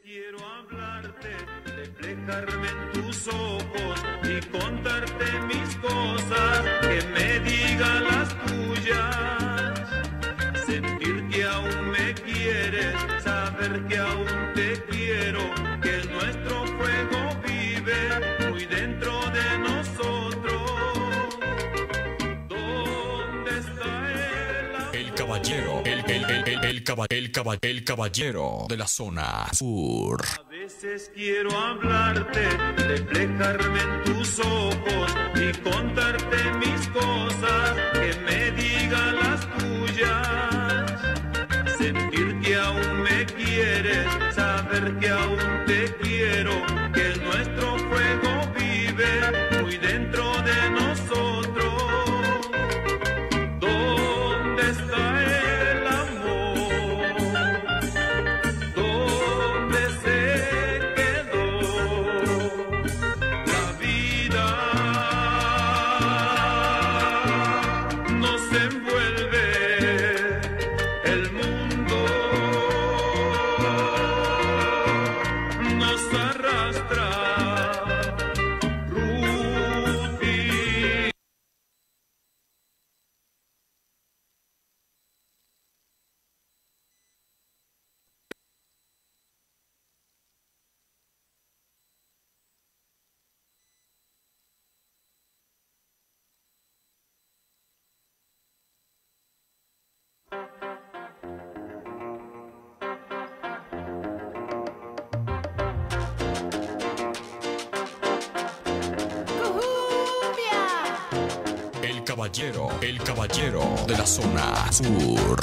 quiero hablarte, reflejarme en tus ojos y contarte mis cosas, que me diga las tuyas, sentir que aún me quieres, saber que aún te quiero, que nuestro fuego vive muy dentro de nosotros. ¿Dónde está el caballero, el caballero de la zona sur? A veces quiero hablarte, reflejarme en tus ojos y contarte mis cosas, que me diga las tuyas, sentir que aún me quieres, saber que aún te quiero, que nuestro fuego vive muy dentro de nosotros. ¿Dónde está el amor? ¿Dónde se quedó la vida? Nos envuelve el mundo, nos arrastra. El caballero de la zona sur.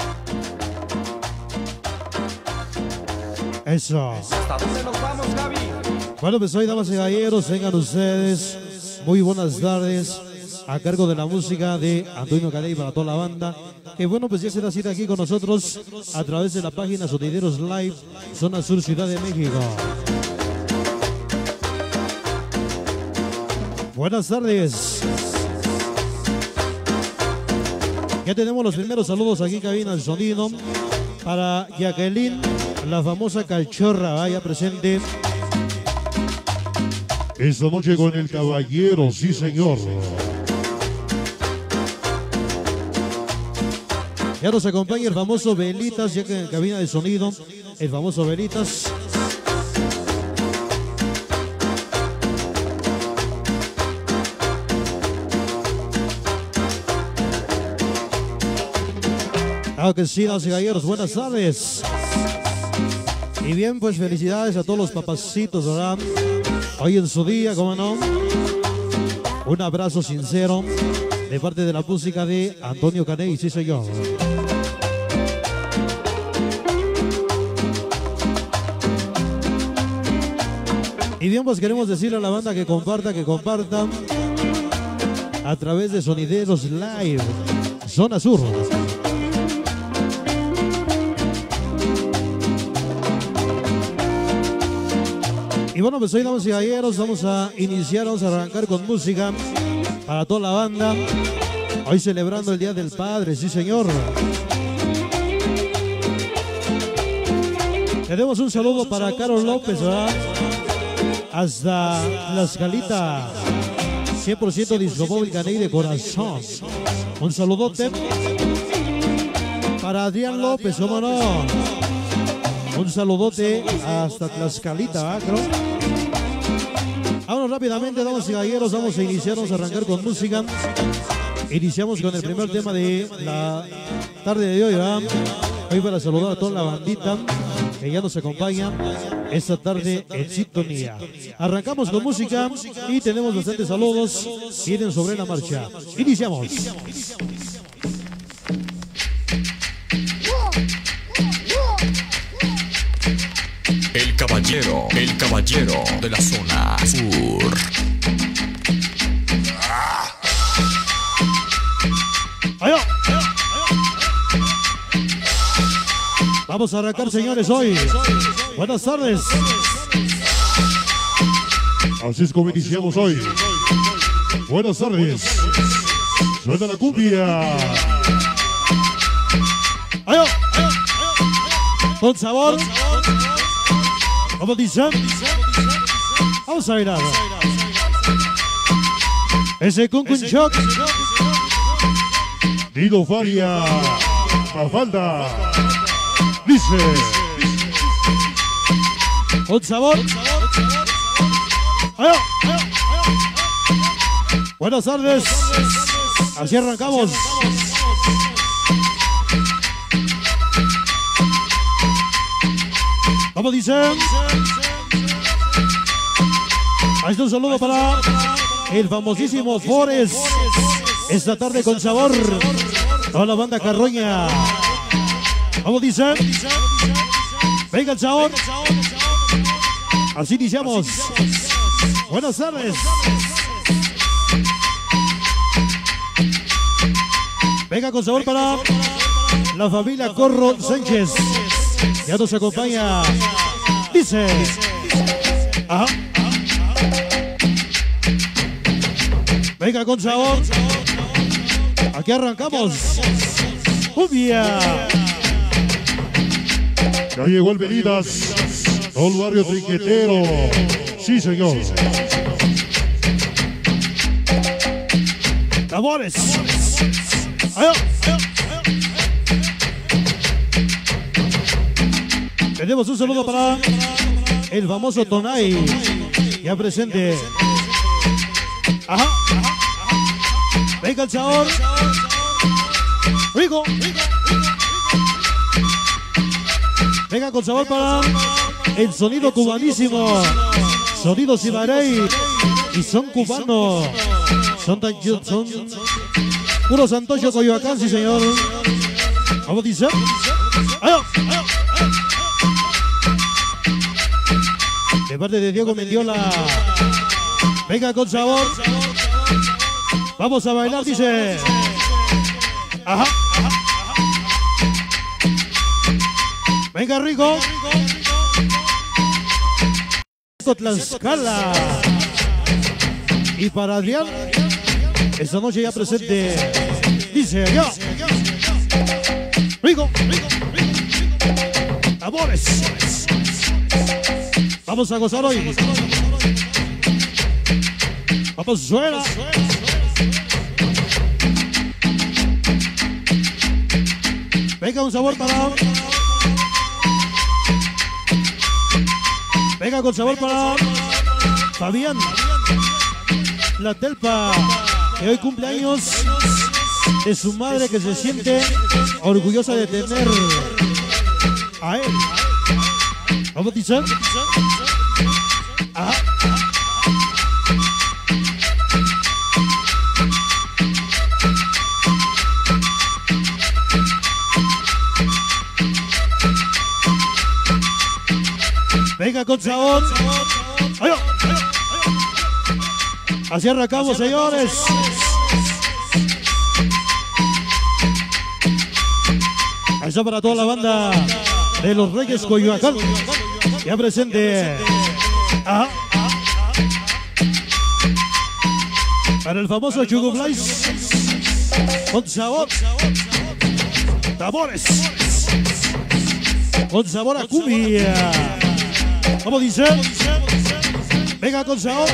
Eso. ¿Hasta dónde nos vamos, Gaby? Bueno, pues hoy, damas y caballeros, vengan ustedes. Muy buenas tardes. A cargo de la música de Antonio Caney para toda la banda. Que bueno, pues ya se da cita aquí con nosotros a través de la página Sonideros Live, Zona Sur, Ciudad de México. Buenas tardes. Ya tenemos los primeros saludos aquí en cabina de sonido para Jacqueline, la famosa cachorra, vaya presente. Esta noche con el caballero, sí señor. Ya nos acompaña el famoso Velitas, ya que en cabina de sonido, el famoso Velitas. Claro que sí, damas y caballeros, buenas tardes. Y bien, pues felicidades a todos los papacitos, ¿verdad? Hoy en su día, ¿cómo no? Un abrazo sincero de parte de la música de Antonio Caney, sí soy yo. Y bien, pues queremos decirle a la banda que compartan a través de Sonideros Live, Zona Sur. Y bueno, pues hoy, damas y caballeros, vamos a arrancar con música para toda la banda. Hoy celebrando el Día del Padre, sí señor. Tenemos un saludo para Carol López, ¿verdad? Hasta La Escalita, 100% Discopóvil Caney de corazón. Un saludote para Adrián López, ¿cómo no? Un saludote hasta Tlaxcalita, creo. Vámonos rápidamente, damas y caballeros, vamos a arrancar con música. Iniciamos con el primer tema de la tarde de hoy, ¿verdad? Hoy para saludar a toda la bandita que ya nos acompaña esta tarde en sintonía. Arrancamos con música y tenemos bastantes saludos. Vienen sobre la marcha. Iniciamos. El caballero de la zona sur. ¡Allá! Vamos a arrancar, señores, hoy. Buenas tardes. Así es como iniciamos hoy. Buenas tardes. Suena la cumbia. ¡Allá! Con sabor. ¿Cómo dicen? Vamos a bailar. Ese Cuncun Shock. Dino Faria. Mafalda. Dice. Con sabor. ¡Allá! Buenas tardes. Así arrancamos. ¿Cómo dicen? Ahí está un saludo para el famosísimo Forest. Esta tarde con sabor. Toda la banda Carroña. ¿Cómo dicen? Venga el sabor. Así iniciamos. Buenas tardes. Venga con sabor para la familia Corro Sánchez. Ya nos acompaña. Dice. Ajá. Venga con sabor. Aquí arrancamos. Cumbia. Ya llegó el Venidas. Todo el barrio triquetero. Sí, señor. Tambores. Allá. Tenemos un saludo para el famoso Tonay. Ya presente. Ajá. Venga el sabor. Rico. Venga con sabor para el sonido cubanísimo. Sonido Cimarey. Y son cubanos. Son puro Santoyo Coyoacán, sí señor. ¿Cómo dice? ¡Allá! De parte de Diego Mendiola. Venga con sabor. Vamos a bailar, dice. Ajá. Venga, rico. Tlaxcala. Y para Adrián, esta noche ya presente. Dice allá. Rico. Amores. Vamos a gozar hoy. Vamos, suena. Venga, un sabor para. Venga, con sabor para Fabián. La Telpa, que hoy cumple años de su madre, que se siente orgullosa de tener a él. ¿Vamos, dicen? Ajá. Venga con sabor. ¡Allá! Así arrancamos, señores. Ahí está para toda la banda de los Reyes Coyoacán. Ya presente. Ajá. Para el famoso Chugo Blaze. Con sabor. Tambores. Con sabor a cumbia. ¿Cómo dice? Venga con sabor.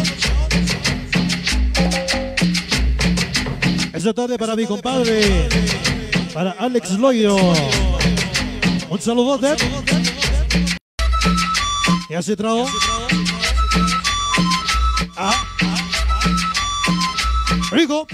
Esta tarde para mi compadre, para Alex Loyo. Un saludote. Ya se trajo. Ah. Rico.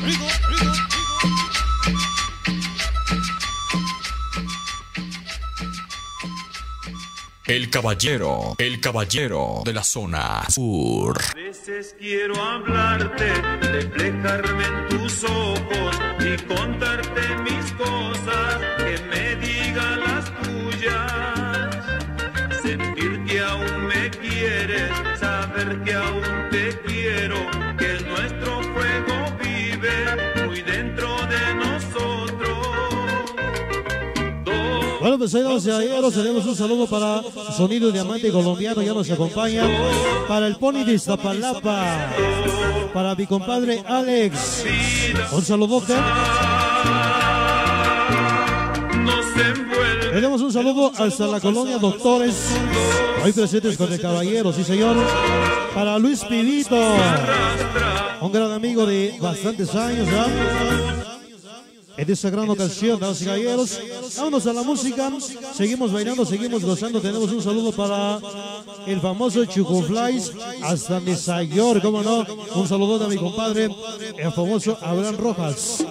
El caballero de la zona sur. A veces quiero hablarte, reflejarme en tus ojos y contarte mis cosas, que me digan las tuyas. Sentir que aún me quieres, saber que aún te quiero, que nuestro fuego vive muy dentro de nosotros. Bueno, pues ahí vamos, caballeros, tenemos un saludo para Sonido Diamante Colombiano, ya nos acompaña. Para el Pony de Iztapalapa, para mi compadre Alex, un saludote. Nos envuelve Le damos un saludo hasta la colonia Doctores. Hoy presentes con el caballero, sí señor. Para Luis Pidito, un gran amigo de bastantes años, ¿ya? En esta gran ocasión, damas y caballeros, vámonos a la música. Seguimos bailando, seguimos gozando. Tenemos un saludo para el famoso Chucuflies hasta Nesayor, cómo no. Un saludo a mi compadre, el famoso Abraham Rojas.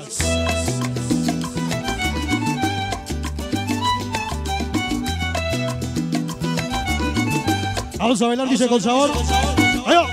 Vamos a bailar, dice, con sabor. ¡Ayo!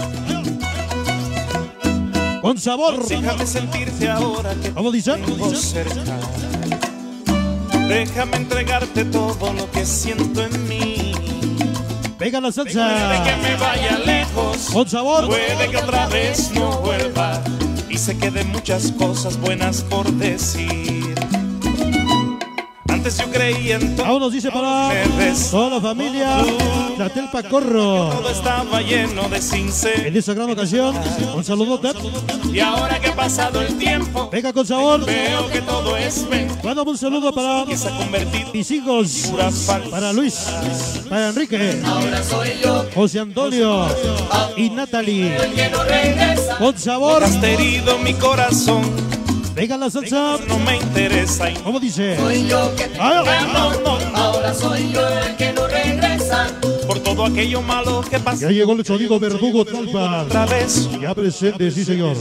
Con sabor. Déjame sentirte ahora que ¿Cómo dice? tengo cerca. Déjame entregarte todo lo que siento en mí. Venga la Puede salsa. que me vaya lejos, Con sabor. puede que otra vez no vuelva y se queden muchas cosas buenas por decir. Antes yo creía en todo, Vámonos, dice, para toda la familia Tlatelpa Corro. todo estaba lleno de En sinceridad. esta gran ocasión, un saludote. Y ahora que ha pasado el tiempo, Venga con sabor. veo que todo es mentira, Bueno, un saludo para que se ha convertido mis hijos, pura falsa. para Luis, para Enrique, José Antonio y Natalie. Con sabor. Has herido mi corazón, Venga la salsa. no me interesa y ¿Cómo dice? no, no, ahora soy yo el que no regresa por todo aquello malo que pasó. Ya llegó el sonido Verdugo Talpa. Otra vez Ya presente, sí señor.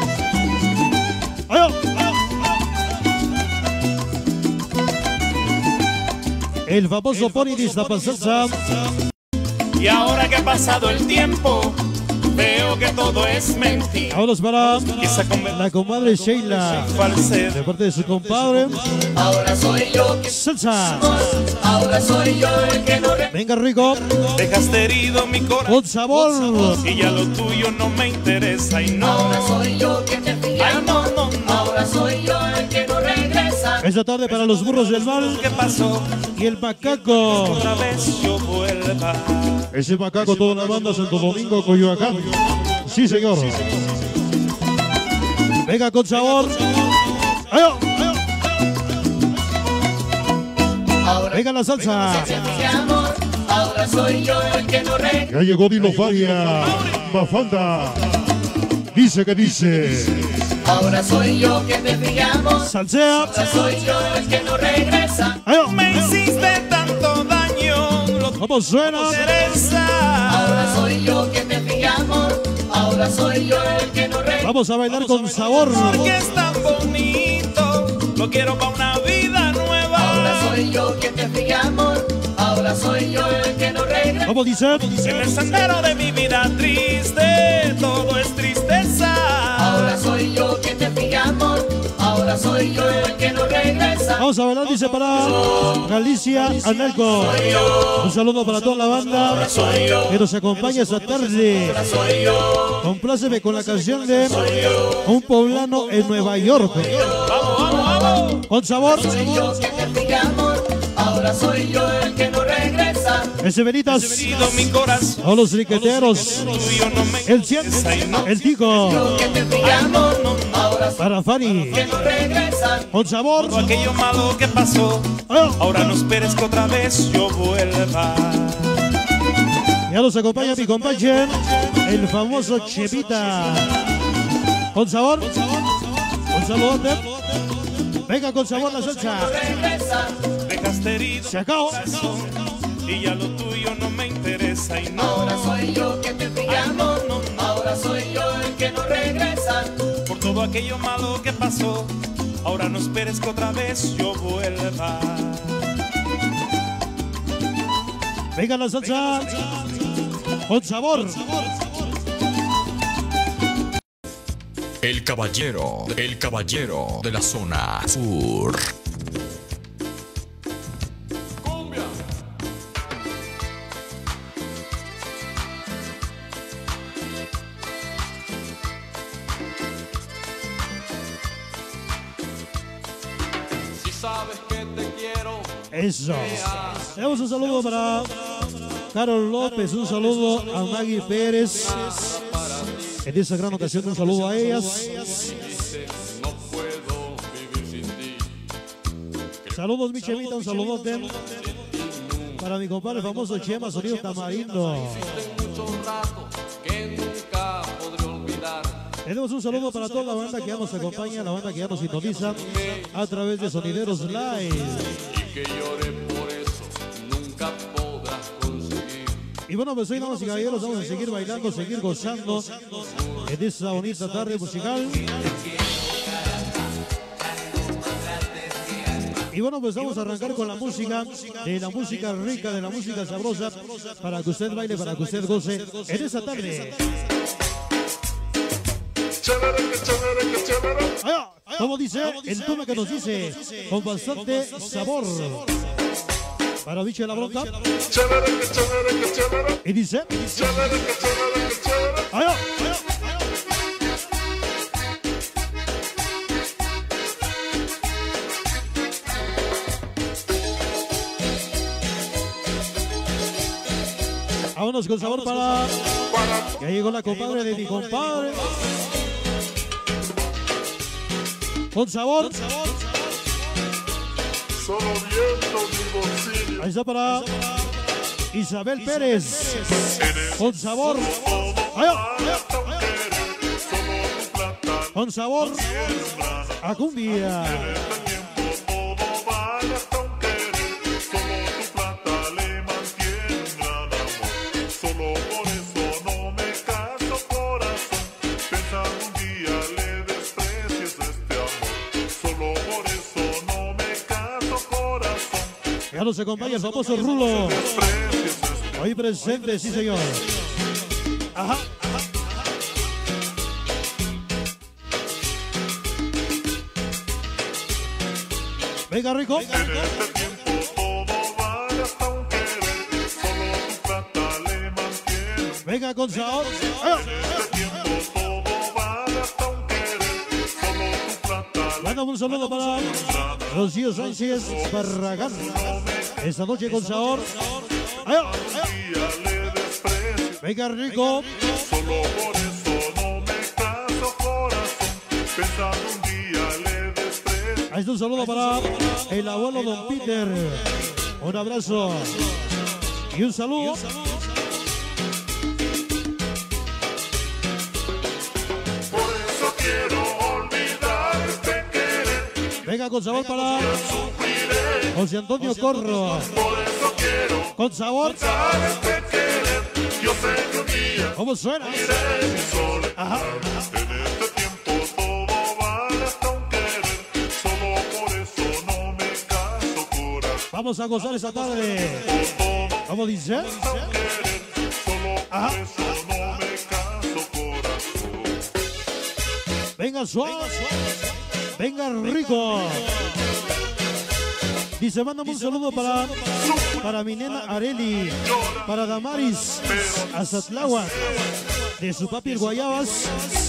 ¡Ayo! El famoso Pony de Iztapasalsa. y ahora que ha pasado el tiempo, veo que todo es mentira, Vámonos para que se ha convertido la comadre Sheila. en falsedad. De parte de su compadre. Ahora soy yo que Salsa. ahora soy yo el que no regresa. Venga, rico. Dejaste herido mi corazón Con sabor. y ya lo tuyo no me interesa y no, Ahora soy yo que te fui. ay no, no, no. Ahora soy yo el que no regresa. Esta tarde para los burros del mal ¿Qué pasó? y el macaco. Otra vez yo vuelva. Ese macaco, toda la banda, Santo Domingo, Coyoacán. Sí señor. Venga con sabor. ¡Ayo! Ahora Venga la salsa. mi amor. Ahora soy yo el que no regresa. Ya llegó Dilo Faria. Mafalda. Dice que dice. Ahora soy yo que te fijamos. Salsea. Ahora soy yo el que no regresa. ¡Ayo! Me hiciste tanto daño, lo que ¿Cómo suena? interesa. Ahora soy yo que te fijamos. Ahora soy yo el que no regresa. Vamos a bailar con sabor. Porque es tan bonito, lo quiero para una vida nueva. Ahora soy yo que te fijamos. Ahora soy yo el que no regresa. ¿Cómo dice? En el sendero de mi vida triste, todo es tristeza. Ahora soy yo que te fijamos. Ahora soy yo el que no regresa. Vamos a bailar, dice, para Galicia Analco. Un saludo para toda la banda que nos acompaña esta tarde. Compláceme con la canción de Un Poblano en Nueva York. Vamos, vamos, vamos. Con sabor. Soy yo que te fijamos. Ahora soy yo el que no regresa. Ese Veritas. Herido mi corazón, A los riqueteros. tuyo no me El 100. interesa y no. El Tico. Que te fijamos. Ahora soy Para Fanny. yo que no regresa. Con sabor. Todo aquello malo que pasó, ¡Ayo! ahora no esperes que otra vez yo vuelva. Ya nos acompaña mi compañero, el famoso Chepita. Con sabor. Un saludote. Venga con sabor la salsa. Regresa. Dejaste herido Se acabó. mi corazón y ya lo tuyo no me interesa y no. Ahora soy yo que te fijamos. Ahora soy yo el que no regresa. Por todo aquello malo que pasó, ahora no esperes que otra vez yo vuelva. Venga la salsa. Con sabor. El caballero de la zona sur. Si sabes que te quiero, Eso. Tenemos un saludo para Carol López, un saludo a Maggie Pérez. En esta gran ocasión, un saludo a ellas. no puedo vivir sin ti. Saludos, mi Chemita, un saludote. Para mi compadre famoso Chema, sonido Tamarindo. Tenemos un saludo para toda la banda que ya nos acompaña, la banda que ya nos sintoniza a través de Sonideros Live. Que llore por eso, nunca podrás conseguir. Y bueno, pues hoy, damas y caballeros, vamos a seguir bailando, seguir gozando en esta bonita tarde musical. Y bueno, pues vamos a arrancar con la música, de la música rica, de la música sabrosa, para que usted baile, para que usted goce en esta tarde. Como dice el tema que nos dice, con bastante sabor. Para Bicho de la Bronca. Y dice. Vámonos con sabor para. Ya llegó la compadre de mi compadre. Con sabor. Solo viento mi bolsillo. Ahí está para Isabel Pérez. Con sabor. Con sabor a cumbia. Ya nos acompaña el famoso Rulo. Hoy presente, sí señor. Ajá. Venga, rico. Venga, con sabor. Mandamos un saludo para Rocío Sánchez Barragán. Esta noche con sabor. Venga, rico. Solo por eso no me caso, corazón. Pensando un día le desprecio. Ahí está un saludo para el abuelo Don Peter. Un abrazo y un saludo. Por eso quiero olvidarte, querer. Venga, con sabor para José Antonio Corro. Por eso quiero Con sabor. olvidarte, querer. Yo sé que un día ¿Cómo suena? iré mi soledad. Ajá. En este tiempo todo vale hasta un querer. Solo por eso no me caso, corazón. Vamos a gozar esta tarde. ¿Cómo dice? Solo Ajá. por eso no me caso, corazón. Venga, suave. Venga, rico. Dice, mándame un saludo para mi nena Areli, para Damaris Azatláhuac, de su papi el Guayabas.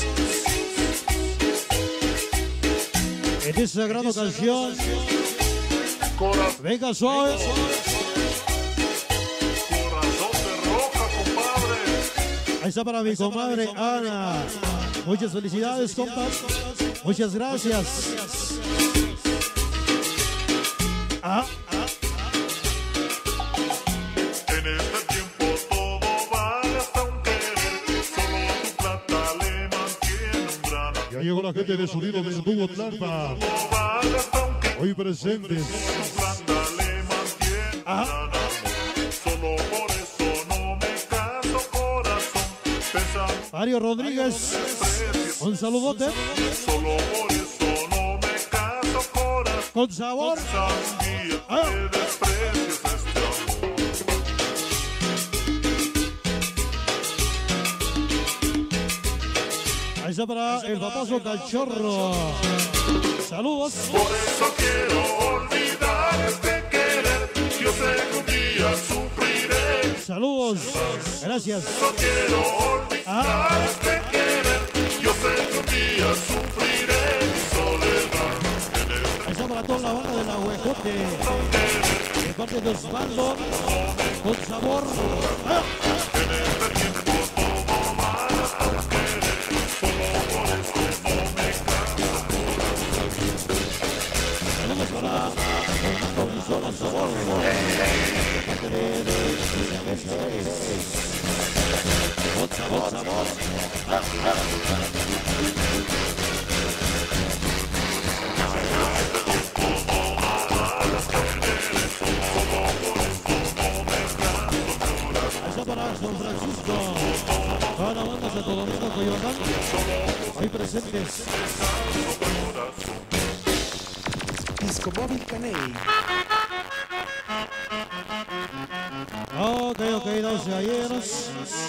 En esa gran canción. Venga, suave. Corazón de roca, compadre. Ahí está para mi comadre Ana. Muchas felicidades, compas. Muchas gracias. En este tiempo todo vale hasta un querer. Solo tu plata le mantiene un gran amor. Ya llegó la gente de Sonido del Dúo Tlalpa. Todo vale hasta un querer. Hoy presentes. Tu plata le mantiene un gran amor. Solo por eso no me caso, corazón. Pensando Mario Rodríguez, un saludote. solo por eso no me caso, corazón. Con sabor. Un día te desprecias este amor. Ahí está para el famoso Cachorro. Saludos. Por eso quiero olvidar este querer. Yo sé que un día sufriré. Saludos. Gracias. No quiero olvidar este querer. Yo sé que un día sufriré mi soledad. Ahí está para toda la banda de la Huejote. De parte de Osvaldo. Con sabor. Saludos para Eso para San Francisco. Toda la banda Santo Domingo, Coyoacán. Ahí presentes. Disco Móvil Caney. Ok, damas y caballeros.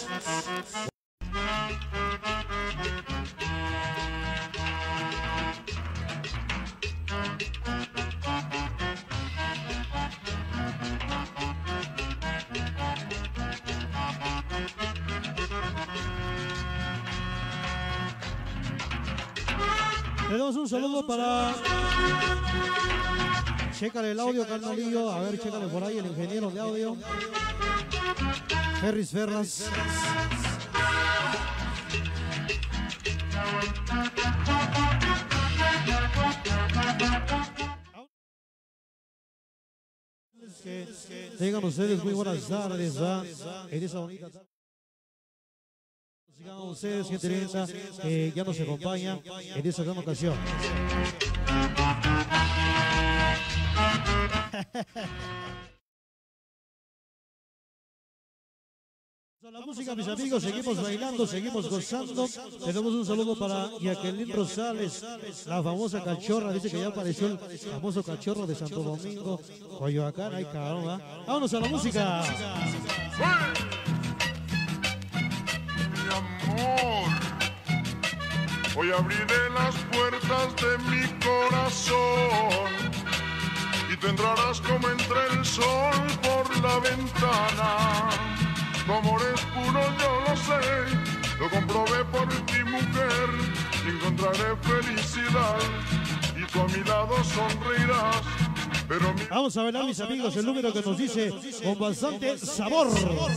Le damos un saludo para... Chécale el audio, carnalillo. A ver, chécale por ahí el ingeniero de audio. Ferris Ferras. Tengan ustedes muy buenas tardes, en esa bonita tarde. Sigan ustedes, gente linda, que ya nos acompaña en esta gran ocasión. La música, mis amigos, seguimos bailando, seguimos gozando. Tenemos un saludo para Jacqueline Rosales, la famosa cachorra. Dice que ya apareció el famoso cachorro de Santo Domingo, Coyoacán. Ay, caramba. Vámonos a la música. Mi amor, hoy abriré las puertas de mi corazón y te entrarás como entra el sol por la ventana. Tu amor es puro, yo lo sé, lo comprobé por ti, mujer, y encontraré felicidad y tú a mi lado sonreirás. Pero vamos a ver, mis amigos, el número que nos dice con bastante sabor.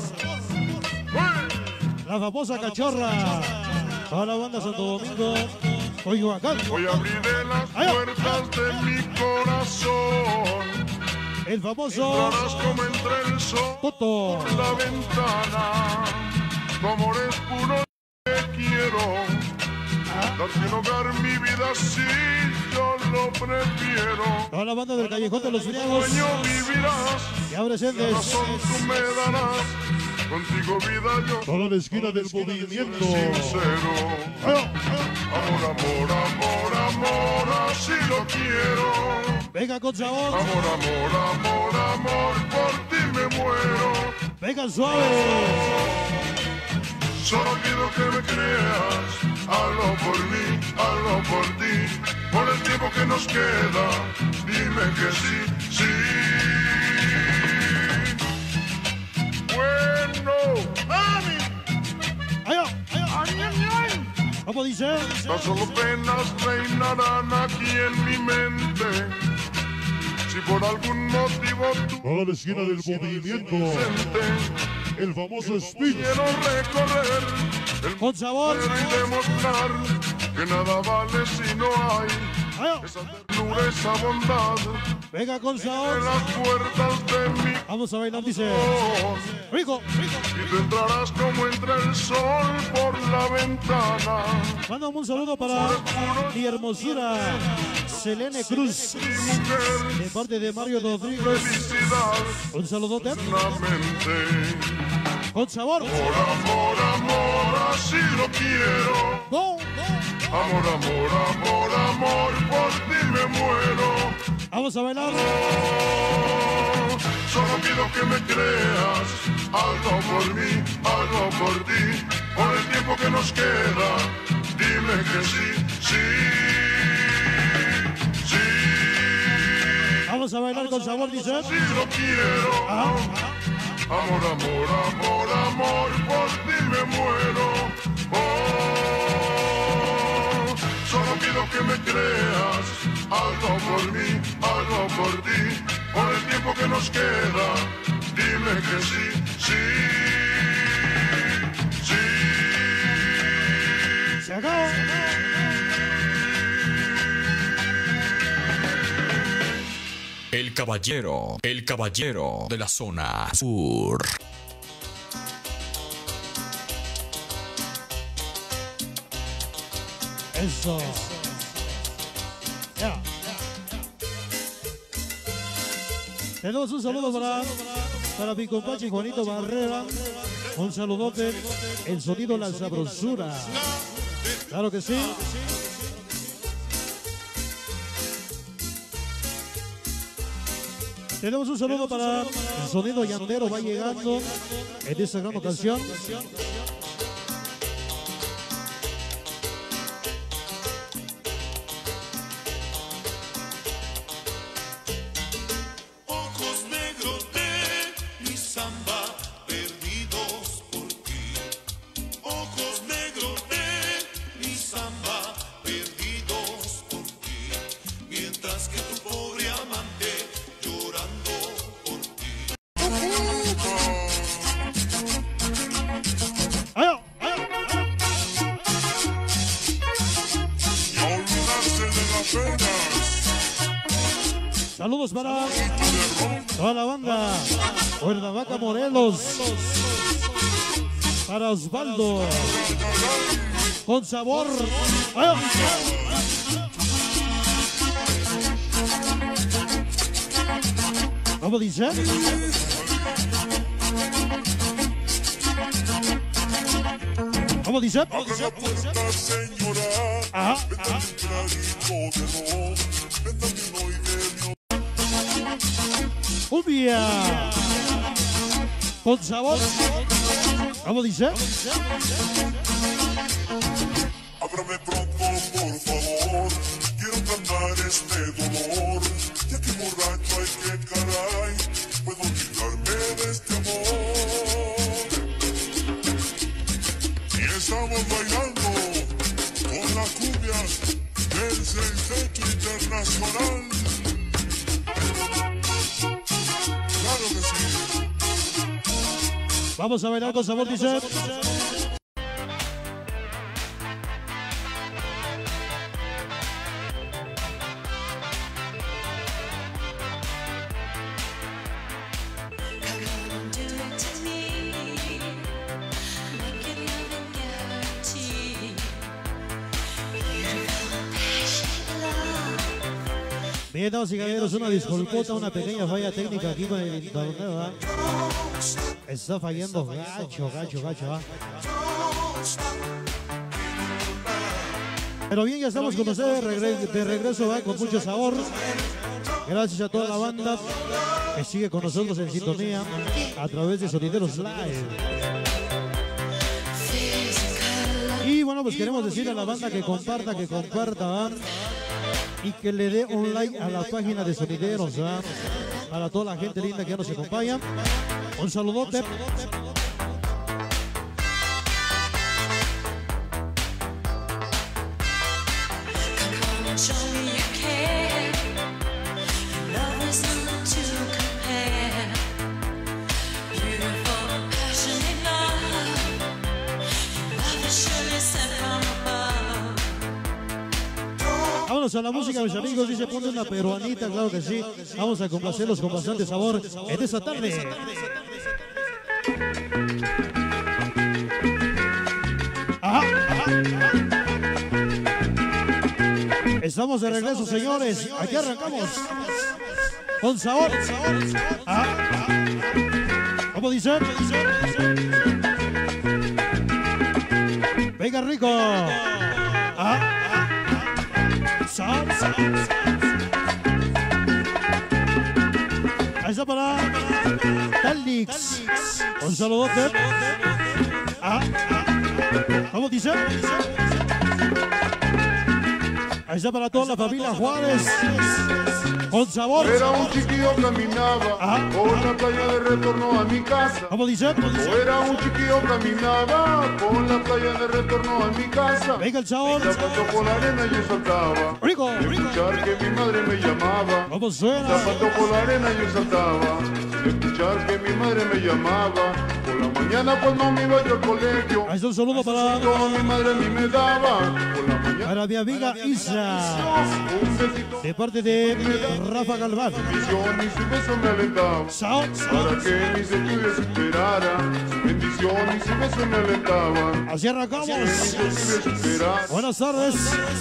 La famosa cachorra. Toda la banda Santo Domingo, Coyoacán. Hoy abriré las puertas de mi corazón. El famoso entrarás como entre el sol Toto por la ventana. Tu amor es puro, te quiero. Darte un hogar, mi vida, sí, yo lo prefiero. toda la banda del Callejón de los Friagos. Sueño vivirás, Y ahora la razón tú me darás. Contigo vida yo Toda la esquina del movimiento. sincero. Amor, amor, amor, amor, así lo quiero. Venga con sabor. Amor, amor, amor, amor, por ti me muero. Venga suave. Solo quiero que me creas. Hazlo por mí, hazlo por ti. Por el tiempo que nos queda, dime que sí, sí. Bueno, mami. ¿Cómo dice? Tan solo penas reinarán aquí en mi mente. Si por algún motivo tú Toda la esquina del movimiento. presente, El famoso speech. quiero recorrer el Con sabor. mundo y demostrar que nada vale si no hay esa ternura, esa bondad Venga con en sabor. las puertas de mi Vamos a bailar, dice. corazón. Rico. Y te entrarás como entra el sol por la ventana. Mándame un saludo para mi hermosura Selene Cruz, Mi mujer, de parte de Mario Rodríguez. felicidad, Un saludote. la mente. Con sabor. Amor, amor, amor, así lo quiero. Go. Amor, amor, amor, amor, por ti me muero. Vamos a bailar. Solo pido que me creas. Hazlo por mí, hazlo por ti. Por el tiempo que nos queda, dime que sí, sí, sí. Vamos a bailar con sabor, dice. Sí lo quiero. Amor, amor, amor, amor, por ti me muero. Oh, solo pido que me creas. Hazlo por mí, hazlo por ti. Por el tiempo que nos queda, dime que sí, sí, sí. Se acabó. El caballero de la zona sur. Eso. Ya. Tenemos un saludo para mi compadre Juanito Barrera. Un saludote. El sonido, la sabrosura. Claro que sí. Tenemos un saludo para el sonido llantero. Va llegando en esta gran ocasión. Saludos para toda la banda Cuernavaca, Morelos. Para Osvaldo con sabor. ¿Cómo dice? ¿Cómo dice? Ajá. Cumbia con sabor. ¿Cómo dice? Ábrame pronto, por favor. Quiero calmar este dolor. Ya que borracho hay que caray. Puedo olvidarme de este amor. Y estamos bailando con la cumbia del Sexteto Internacional. Claro que sí. Vamos a bailar con sabor, dice. Bien, damas y caballeros, una disculpota, una pequeña falla técnica aquí con el internet, ¿verdad? Está fallando gacho, ¿verdad? Pero bien, ya estamos con ustedes de regreso, ¿verdad? Con mucho sabor. Gracias a toda la banda que sigue con nosotros en sintonía a través de Sonideros Live. Y bueno, pues queremos decirle a la banda que comparta, ¿verdad? Y que le dé un like a la página de Sonideros, ¿verdad? Para toda la gente linda que ya nos acompaña. Un saludote. Vámonos a la música, mis amigos. Dice, ponte una peruanita, claro que sí. Vamos a complacerlos con bastante sabor en esta tarde. Ajá. Estamos de regreso, señores. Aquí arrancamos. Con sabor. Ajá. ¿Cómo dice? Venga, rico. Ajá. Ahí está para Talix. Un saludote. ¿Cómo dice? Ahí está para toda la familia Juárez. Con sabor. Era un chiquillo caminaba por la playa de retorno a mi casa. ¿Cómo dice? Era un chiquillo caminaba por la playa de retorno a mi casa. Venga el sabor. Zapato por la arena yo saltaba. Rico. Escuchar que mi madre me llamaba. ¿Cómo suena? Zapato por la arena yo saltaba. Escuchar que mi madre me llamaba. Por la mañana cuando me iba yo al colegio. Ahí está un saludo para mi madre a mí me daba. Por la mañana Para mi amiga Isa, de parte de Rafa Galván. Bendición y su beso me alentaba Sao. para que mis estudios superara. Su bendición y su beso me alentaba. Así arrancamos. Mis estudios superara. Buenas tardes.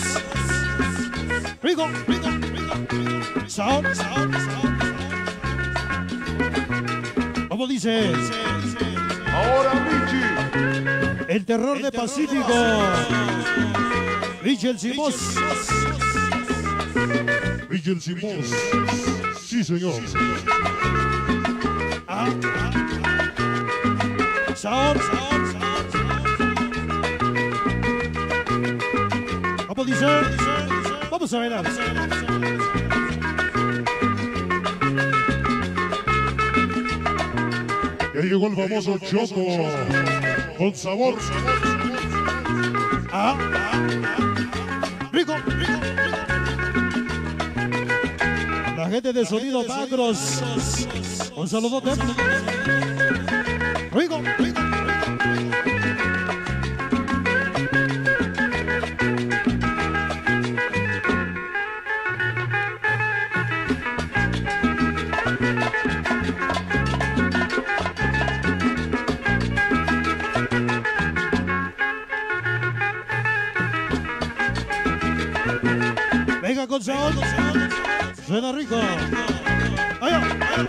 Rico. Sao. ¿Cómo dice? Ahora Michi, El terror de Pacífico. Michel Simós. Miguel Simón. Sí, señor. Sao. ¿Cómo dice? Vamos a bailar. Ya llegó el famoso Choco. Con sabor. Rico. La gente de Sonido Macros. Un saludote. Rico. Venga con sabor. Suena rico. Allá.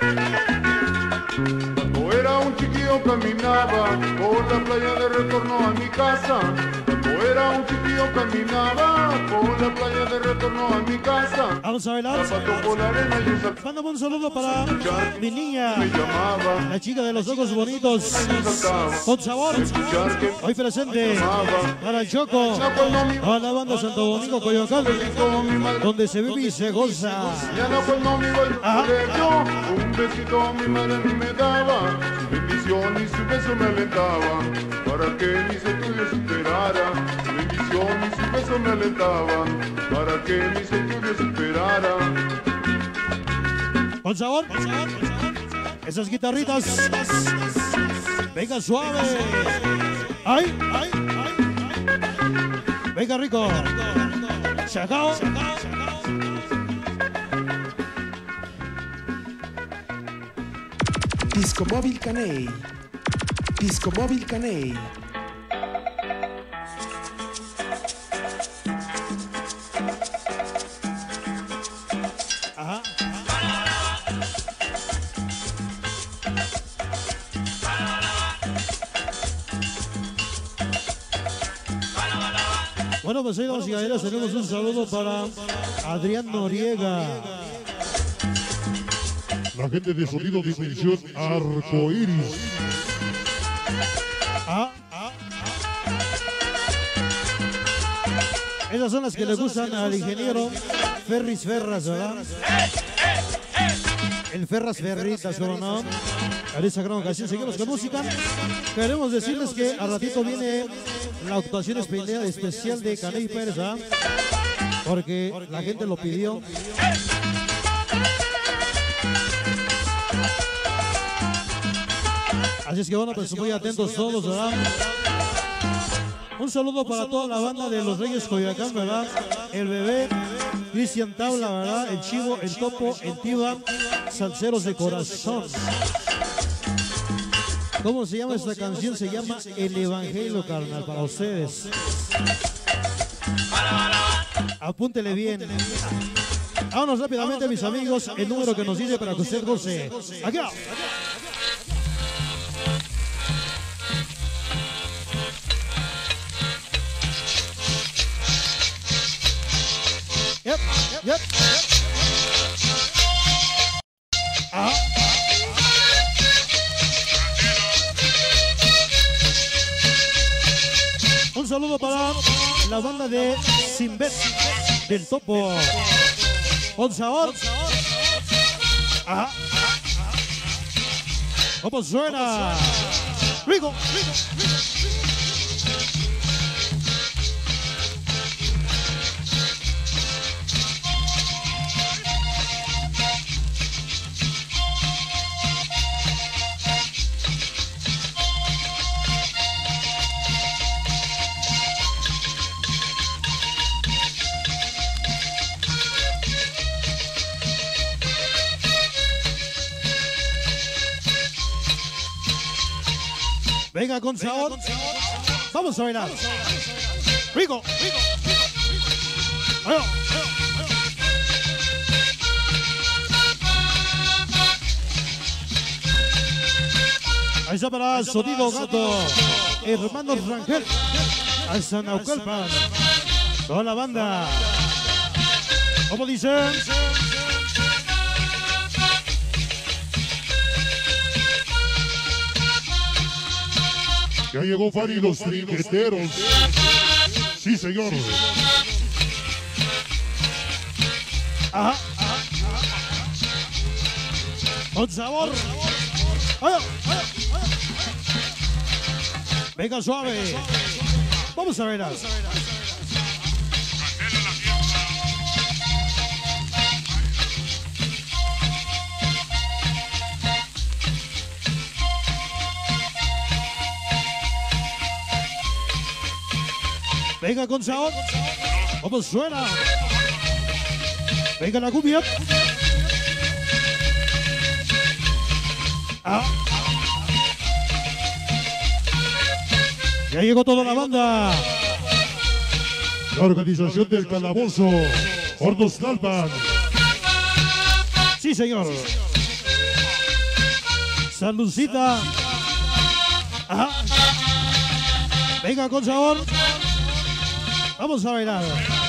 cuando era un chiquillo caminaba por la playa de retorno a mi casa. Cuando era un chiquillo caminaba por la playa de retorno a mi casa. Vamos a bailar. Zapato por la arena y un saltaba. Mándame un saludo para mi niña, Me llamaba, la chica de los ojos bonitos, con sabor, escuchar que hoy presente, llamaba. para el Choco, Ya cuando mi a la banda Santo Domingo, Coyoacán, besito mi madre, donde se vive y se goza. ya no cuando mi voy Ajá. un besito mi madre a mí me daba. Su bendición y su beso me alentaba para que mis estudios superara. Su bendición y su beso me alentaba para que mis estudios superara. Con sabor, esas guitarritas, venga suave, ay, venga rico, se acabó. Disco Móvil Caney. Disco Móvil Caney. Ajá. Bueno, pues ahí vamos y caballeros, tenemos un saludo para Adrián Noriega. La gente de Sonido Dimensión Arcoiris. Esas son las que le gustan al ingeniero Ferris Ferras, ¿verdad? El Ferras Ferritas, ¿cómo no? En esta gran ocasión seguimos con música. Queremos decirles que a ratito viene la actuación especial de Caney Pérez, ¿verdad? Porque la gente lo pidió. Así es que bueno, pues muy atentos todos, ¿verdad? Un saludo para toda la banda de los Reyes Coyoacán, ¿verdad? El Bebé, Cristian Tabla, ¿verdad? El Chivo, el Topo, el Tiba, Salseros de Corazón. ¿Cómo se llama esta canción? Se llama El Evangelio, carnal, para ustedes. Apúntele bien. Vámonos rápidamente, mis amigos, el número que nos dice para que usted goce. Aquí va. Yep. Ajá. Un saludo para la banda de Simbet del Topo. Con sabor. Ajá. ¿Cómo suena? Rico. Venga con sabor. Vamos a bailar. Rico. Ahí está para Sonido Gato, Hermanos Rangel, hasta Naucalpan, toda la banda. ¿Cómo dice? Ya llegó Fanny los trinqueteros. Sí, señor. Ajá. Con sabor. Venga suave. Vamos a ver. Venga con sabor. ¿Cómo suena? Venga la cumbia. Ya llegó toda la banda. La organización del Calabozo, Hornos Talpan. Sí, señor. San Lucita. Ajá. Venga con sabor. Vamos a bailar.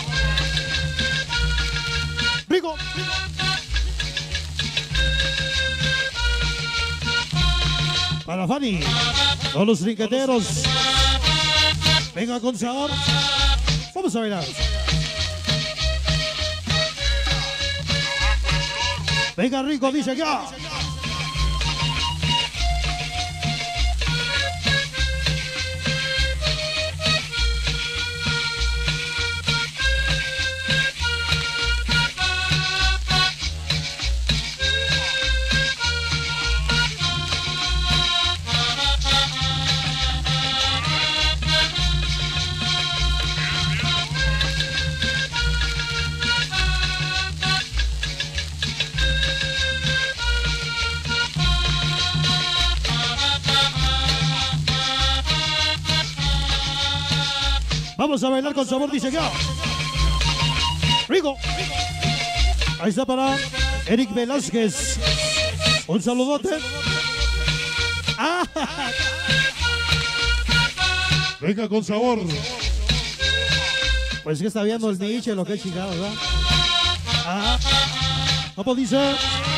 Rico. Para Fanny, todos los trinqueteros. Venga con sabor. Vamos a bailar. Venga Rico, dice ya. Vamos a bailar con sabor, dice ya. Rico. Ahí está para Eric Velázquez. Un saludote. Venga con sabor. Pues que está viendo el niche, lo que es chingado, ¿verdad? ¿Cómo dice?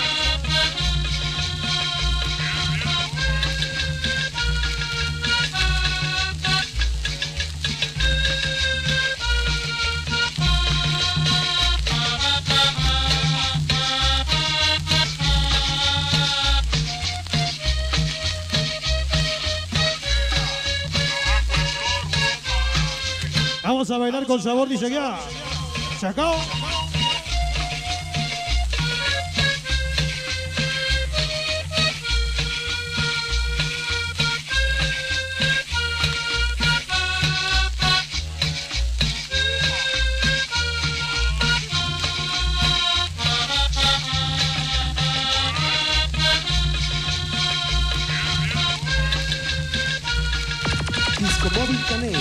Vamos a bailar con sabor, dice ya. Chacao. Disco Móvil Caney.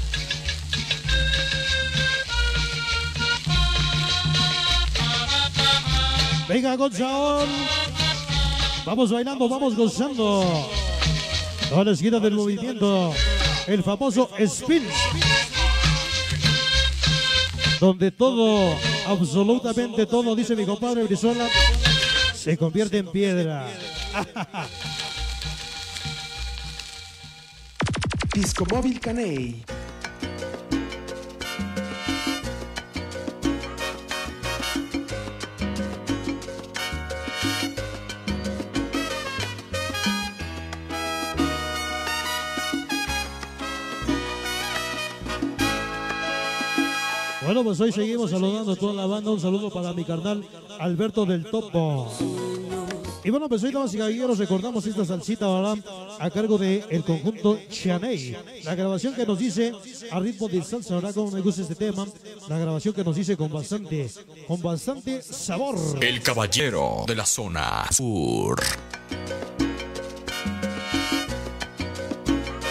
Venga con sabor. Vamos bailando, vamos gozando. Toda la esquina del movimiento. El famoso spin. Donde todo, absolutamente todo, dice mi compadre Brizuela, se convierte en piedra. Disco Móvil Caney. Bueno, pues hoy seguimos saludando a toda la banda. Un saludo para mi carnal Alberto del Topo. Y bueno, pues hoy, damas y caballeros, recordamos esta salsita, ¿verdad? A cargo del conjunto Chaney. La grabación que nos dice a ritmo de salsa, ¿verdad? Como me gusta este tema. La grabación que nos dice con bastante sabor. El caballero de la zona sur.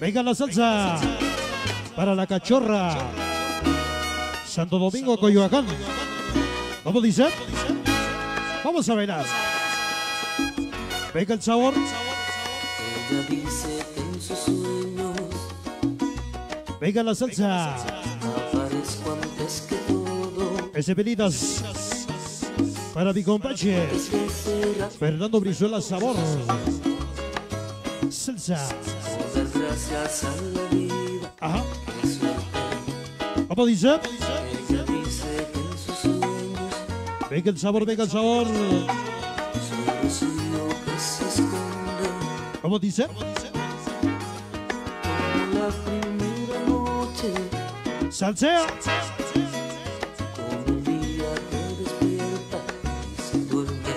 Venga la salsa para la cachorra. Santo Domingo, Coyoacán. ¿Cómo dice? Vamos a bailar. Venga el sabor. Ella dice que en sus sueños venga la salsa. aparezco antes que todo. Ese pedidas para mi compache Fernando Brizuela, sabor. Salsa. Dar gracias a la vida. Ajá. ¿Cómo dice? Ella dice que en sus sueños Venga el sabor, venga el sabor. soy rocío que se esconde. ¿Cómo dice? Como la primera noche, Salsea. como el día que despierta y se duerme.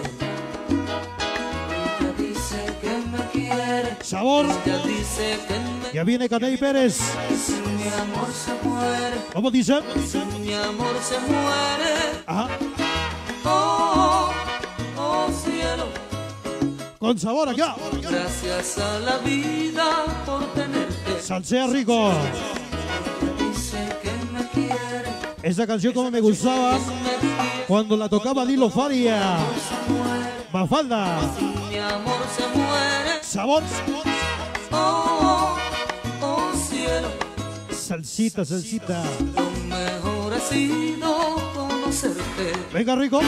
Ella dice que me quiere. Sabor. Ella dice que me Ya viene Caney Pérez. si mi amor se muere, ¿Cómo dice? si mi amor se muere. Ajá. Oh, oh cielo, Con sabor acá. gracias a la vida por tenerte. Salsea rico. Dice que me quiere, Esa canción como me gustaba me quiere. cuando la tocaba Dilo Faria. Mafalda. Mi amor se muere. Sabor. Oh, oh cielo, Salsita, salsita. lo mejor ha sido conocerte. Venga rico.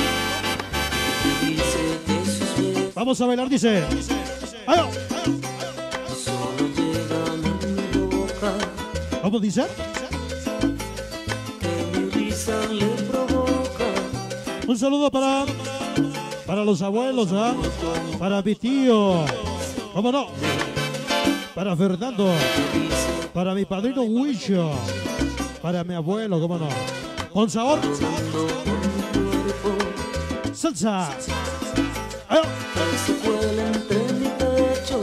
Dice que sus besos Vamos a bailar, dice. ¡Ay! solo llegan a mi boca, ¿Cómo dice? que mi risa le provoca. Un saludo para los abuelos, ¿ah? Para mi tío. ¿Cómo no? Para Fernando. Para mi padrino Huicho. Para mi abuelo, ¿cómo no? Con sabor. Salsa. ¡Ay! Se cuela entre mi pecho,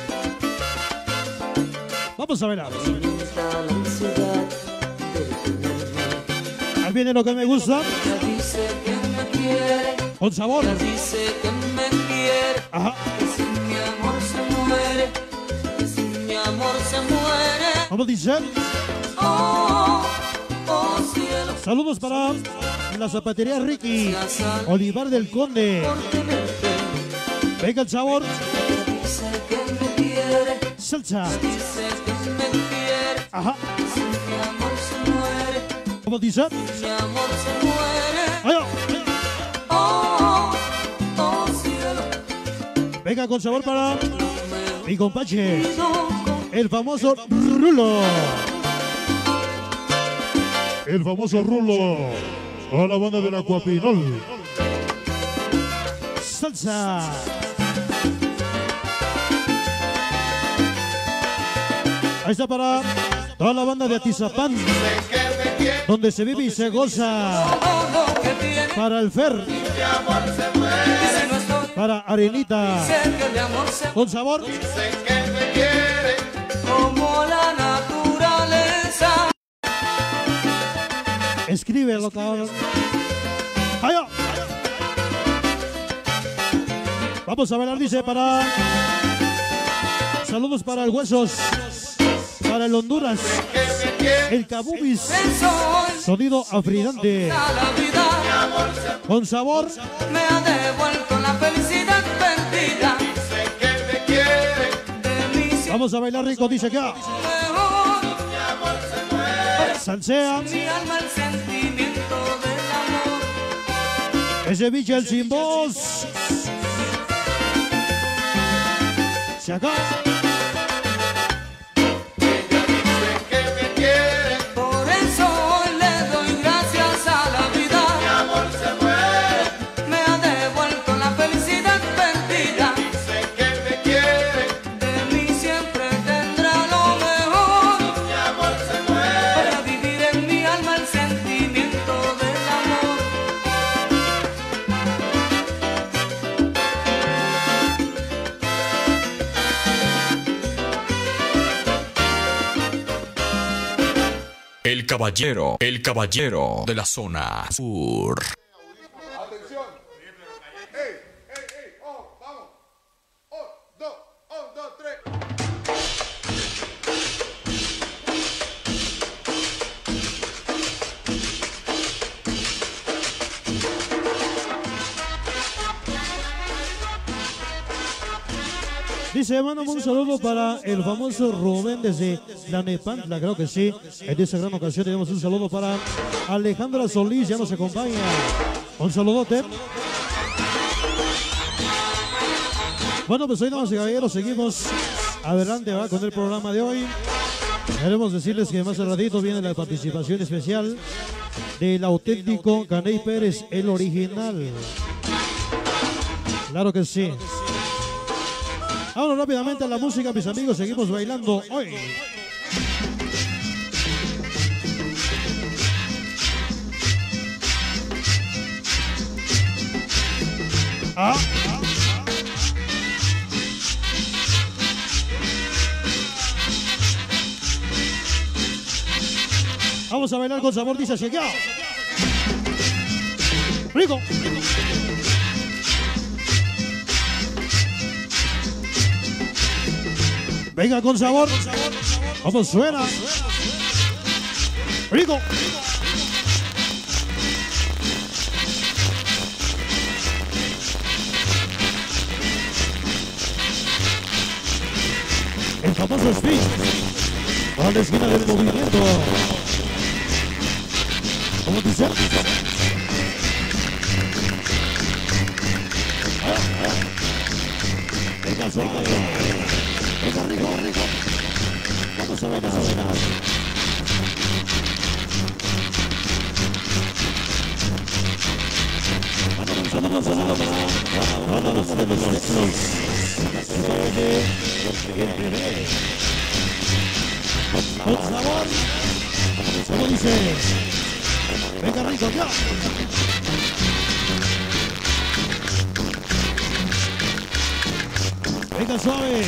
Vamos a bailar. alimenta la ansiedad de tenerme. Ahí viene lo que me gusta. Ella dice que me quiere, Con sabor. ella dice que me quiere. Ajá. Que si mi amor se muere, que si mi amor se muere. ¿Cómo dice? Oh, oh cielo, Saludos para la zapatería Ricky. gracias a Olivar del Conde. por tenerte. Venga el sabor. Ella dice que me quiere, Salsa. dice que me quiere. Ajá. Que si mi amor se muere, ¿Cómo dice? mi amor se muere. ¡Ay! Oh, oh cielo, Venga con sabor para mi compache, con el famoso Rulo. El famoso Rulo. A la banda de la Cuapinol. Salsa. Ahí está para toda la banda de Atizapán, donde se vive y se goza. todo lo que tiene. Para el Fer, Y si no estoy, para Arenita, sé que de amor se con sabor. como la naturaleza. Escríbelo, cabrón. ¡Ay! Vamos a bailar, dice, para... Saludos para el Huesos, para el Honduras, el Cabubis, El sol sonido afridante, a la vida con sabor. me ha devuelto la felicidad perdida. De mí siempre Vamos a bailar rico, dice acá. mejor. Salsea, Mi alma el sentimiento del amor. ese bicho el sin voz. Se acaba. Por eso hoy le doy gracias a la vida. Me ha devuelto la felicidad perdida. De mí siempre tendrá lo mejor. Para vivir en mi alma el sentimiento del amor. El caballero de la zona sur. Atención. ¡Ey, ey, ey! ¡Oh, vamos! ¡Oh, dos, tres! Dice, mándame un saludo para el famoso Rubén desde la Nepantla, creo que sí. En esta gran ocasión tenemos un saludo para Alejandra Solís, ya nos acompaña. Un saludote. Bueno, pues hoy, damas y caballeros, seguimos adelante con el programa de hoy. Queremos decirles que más al ratito viene la participación especial del auténtico Caney Pérez, el original. Claro que sí. Ahora rápidamente a la música, mis amigos, seguimos bailando hoy. Vamos a bailar con sabor, dice Chequeado. Rico. Venga con sabor. Vamos, suena. Rico. El famoso speech a la esquina del movimiento. ¿Cómo dice? Venga, suave. Venga, rico, rico. Vamos a ver, vamos a ver. Con sabor. ¿Cómo dice? Venga, rico, ya. Venga, suave.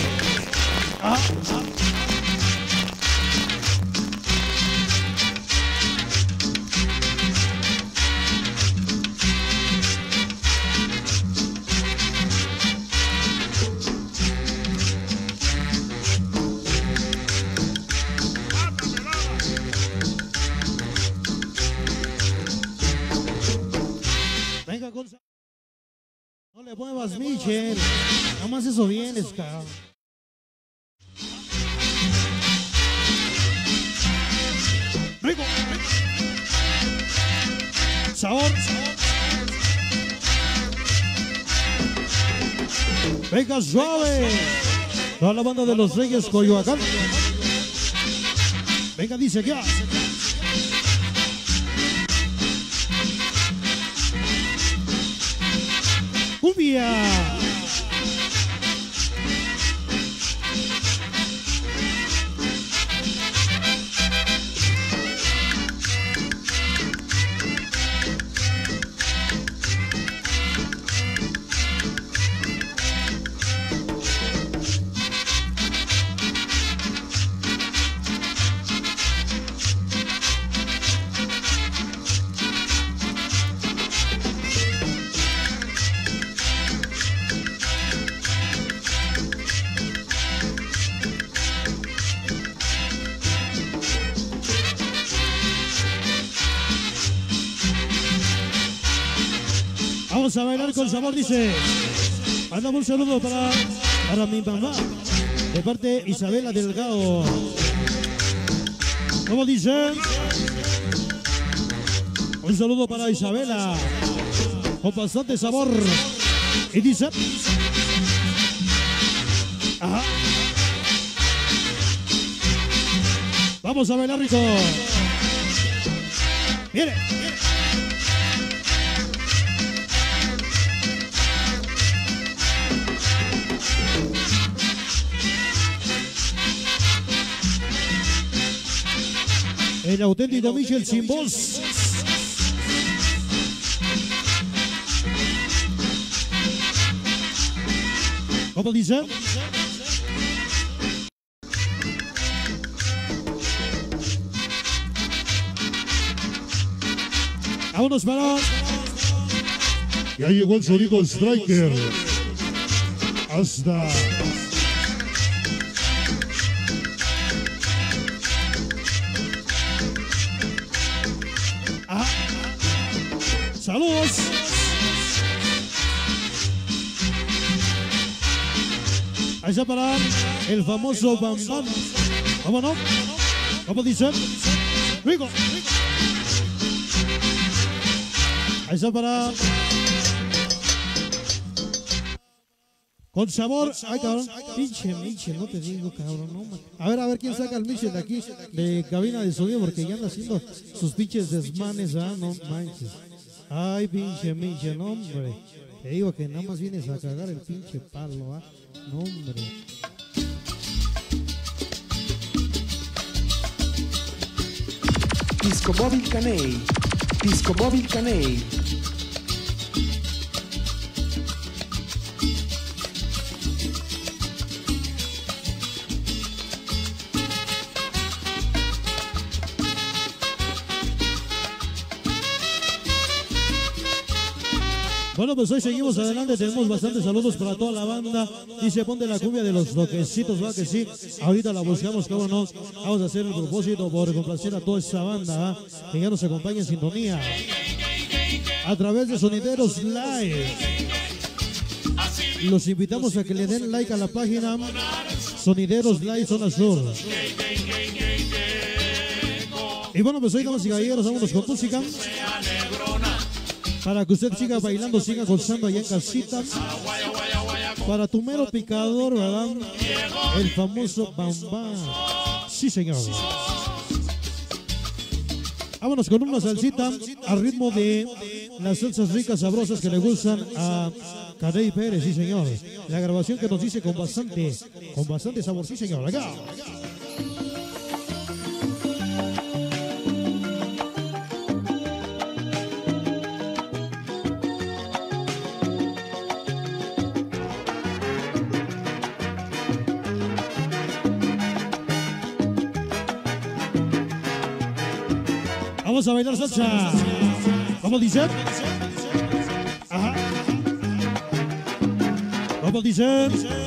Venga, con... No le muevas, Michel. Nada más eso vienes, cabrón. Rico. Sabor. Venga, suave. Toda la banda de los Reyes Coyoacán. Venga, dice ya. Cumbia. Vamos a bailar con sabor, dice. Mandamos un saludo para mi mamá, de parte de Isabela Delgado. ¿Cómo dice? Un saludo para Isabela, con bastante sabor. Y dice... Ajá. Vamos a bailar rico. Viene. El auténtico Michel sin voz. ¿Cómo dice? Vámonos para. Ya llegó el sonido Striker. Hasta. Saludos. Ahí está para el famoso Bam Bam. ¿Cómo no? ¿Cómo dicen? Rico. Ahí está para... Con sabor. Ay, cabrón. Pinche Michel, no te digo, cabrón. No, man. A ver quién saca el Michel de aquí, de cabina de sonido, porque ya anda haciendo sus pinches desmanes, ¿ah? No manches. Ay, pinche Michel, hombre. Te digo que nada más vienes a cagar el pinche palo, ¿ah? No, hombre. Discomóvil Caney. Discomóvil Caney. Bueno, pues hoy seguimos adelante, tenemos bastantes saludos para toda la banda. Dice, ponte la cumbia de los toquecitos, va que sí. Ahorita la buscamos, cómo no. Vamos a hacer el propósito por complacer a toda esa banda, ¿eh? Que ya nos acompaña en sintonía. A través de Sonideros Live. Los invitamos a que le den like a la página Sonideros Live Zona Sur. Y bueno, pues hoy, damas y caballeros, vámonos con música. Para que usted siga bailando, siga gozando allá en casita. Para tu mero picador, ¿verdad? El famoso Bam Bam. Sí, señor. Vámonos con una salsita al ritmo de las salsas ricas, sabrosas que le gustan a Caney Pérez, sí, señor. La grabación que nos dice con bastante sabor, sí, señor. Acá. Vamos a bailar salsa. ¿Cómo dice? Ajá. ¿Cómo dice?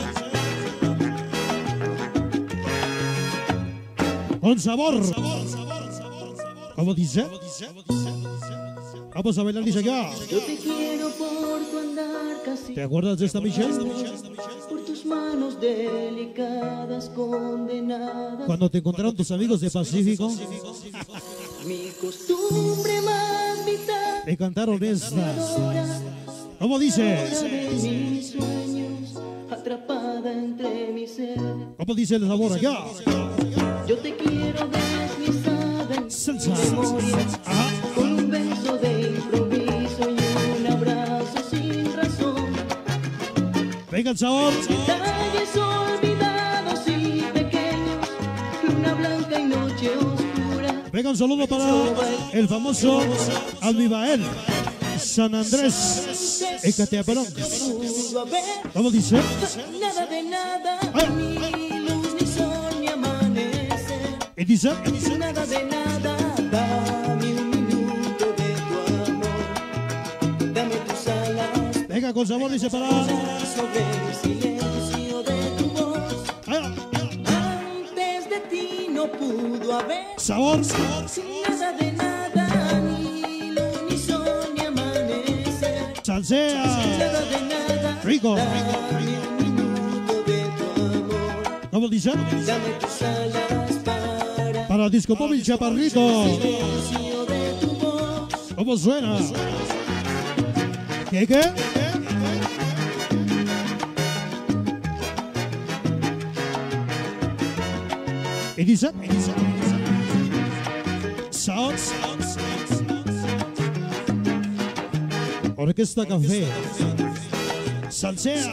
Con sabor. ¿Cómo dice? Vamos a bailar, dice acá. Yo te quiero por tu andar casi. ¿Te acuerdas de esta, Michelle? Por tus manos delicadas, condenadas. Cuando te encontraron tus amigos de Pacífico. Mi costumbre más vital. Te cantaron estas. ¿Cómo dice? Mis sueños, atrapada entre mi ser. ¿Cómo dice el sabor acá? Yo te quiero deslizada en salsa. Ajá. Con un beso de improviso y un abrazo sin razón. Venga el sabor. Detalles olvidados y pequeños, luna blanca y noche oscura. Venga un saludo para el famoso Almibael San Andrés Ecatepec. ¿Cómo dice? Nada de nada, ni luz ni sol ni amanecer. ¿Y dice? Nada de nada, dame un minuto de tu amor. Dame tus alas. Venga con sabor, dice para... Sobre el silencio de tu voz. Antes de ti no pudo haber sabor. Nada de nada, ni luz ni sol ni amanecer. Salsea. Nada de nada. Rico. Dame un minuto de tu amor. ¿Cómo dice? Dame tus alas para Disco Móvil Chaparrito. silencio de tu voz. ¿Cómo suena? ¿Qué? ¿Y dice? Sound. Orquesta Café. Salsea.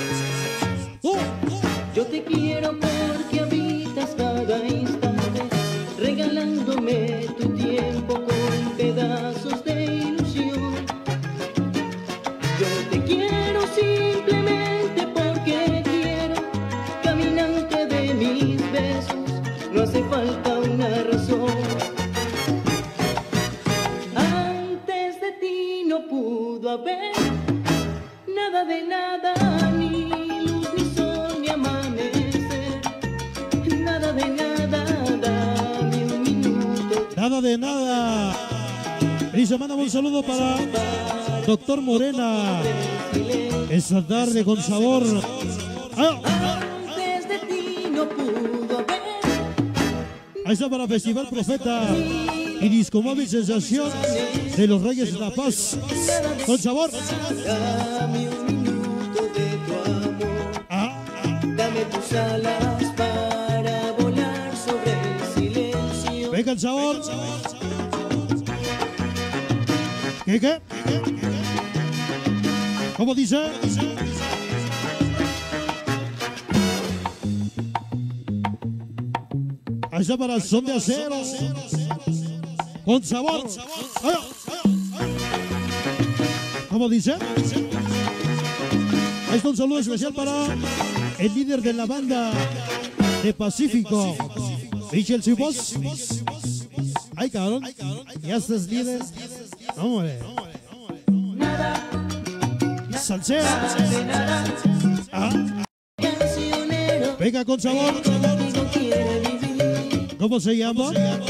Yo te quiero porque habitas cada instante, regalándome tu tiempo con pedazos de ilusión. Yo te quiero simplemente porque quiero, caminante de mis besos, no hace falta una razón. Antes de ti no pudo haber nada de nada, ni luz ni sol ni amanecer. Nada de nada, dame un minuto. Nada de nada. Y se manda un saludo para Doctor Morena. Esta tarde con sabor. Ahí está para Festival Profeta y Disco Móvil Sensación de los Reyes de la Paz. Con sabor. Dame un minuto de tu amor. Dame tus alas para volar sobre el silencio. Venga el sabor. ¿Qué? ¿Cómo dice? Ahí está para el son de acero. Con sabor. ¿Cómo dice? Ahí está un saludo especial para el líder de la banda de Pacífico, Michel Cibos. Ay, cabrón. Ya estás líder. Hombre. Salsea. Venga con sabor. ¿Cómo se llama?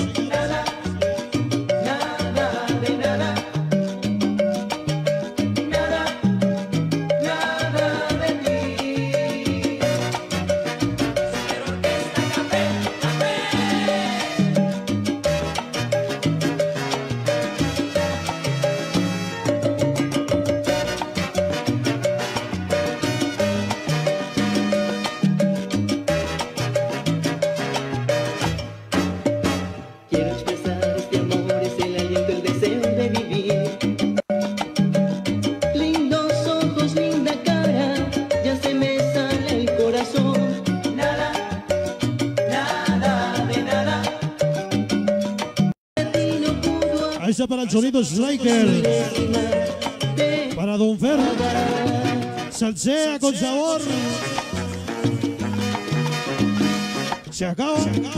Para el sonido Striker, para Don Fer, salsea con sabor. Se acaba.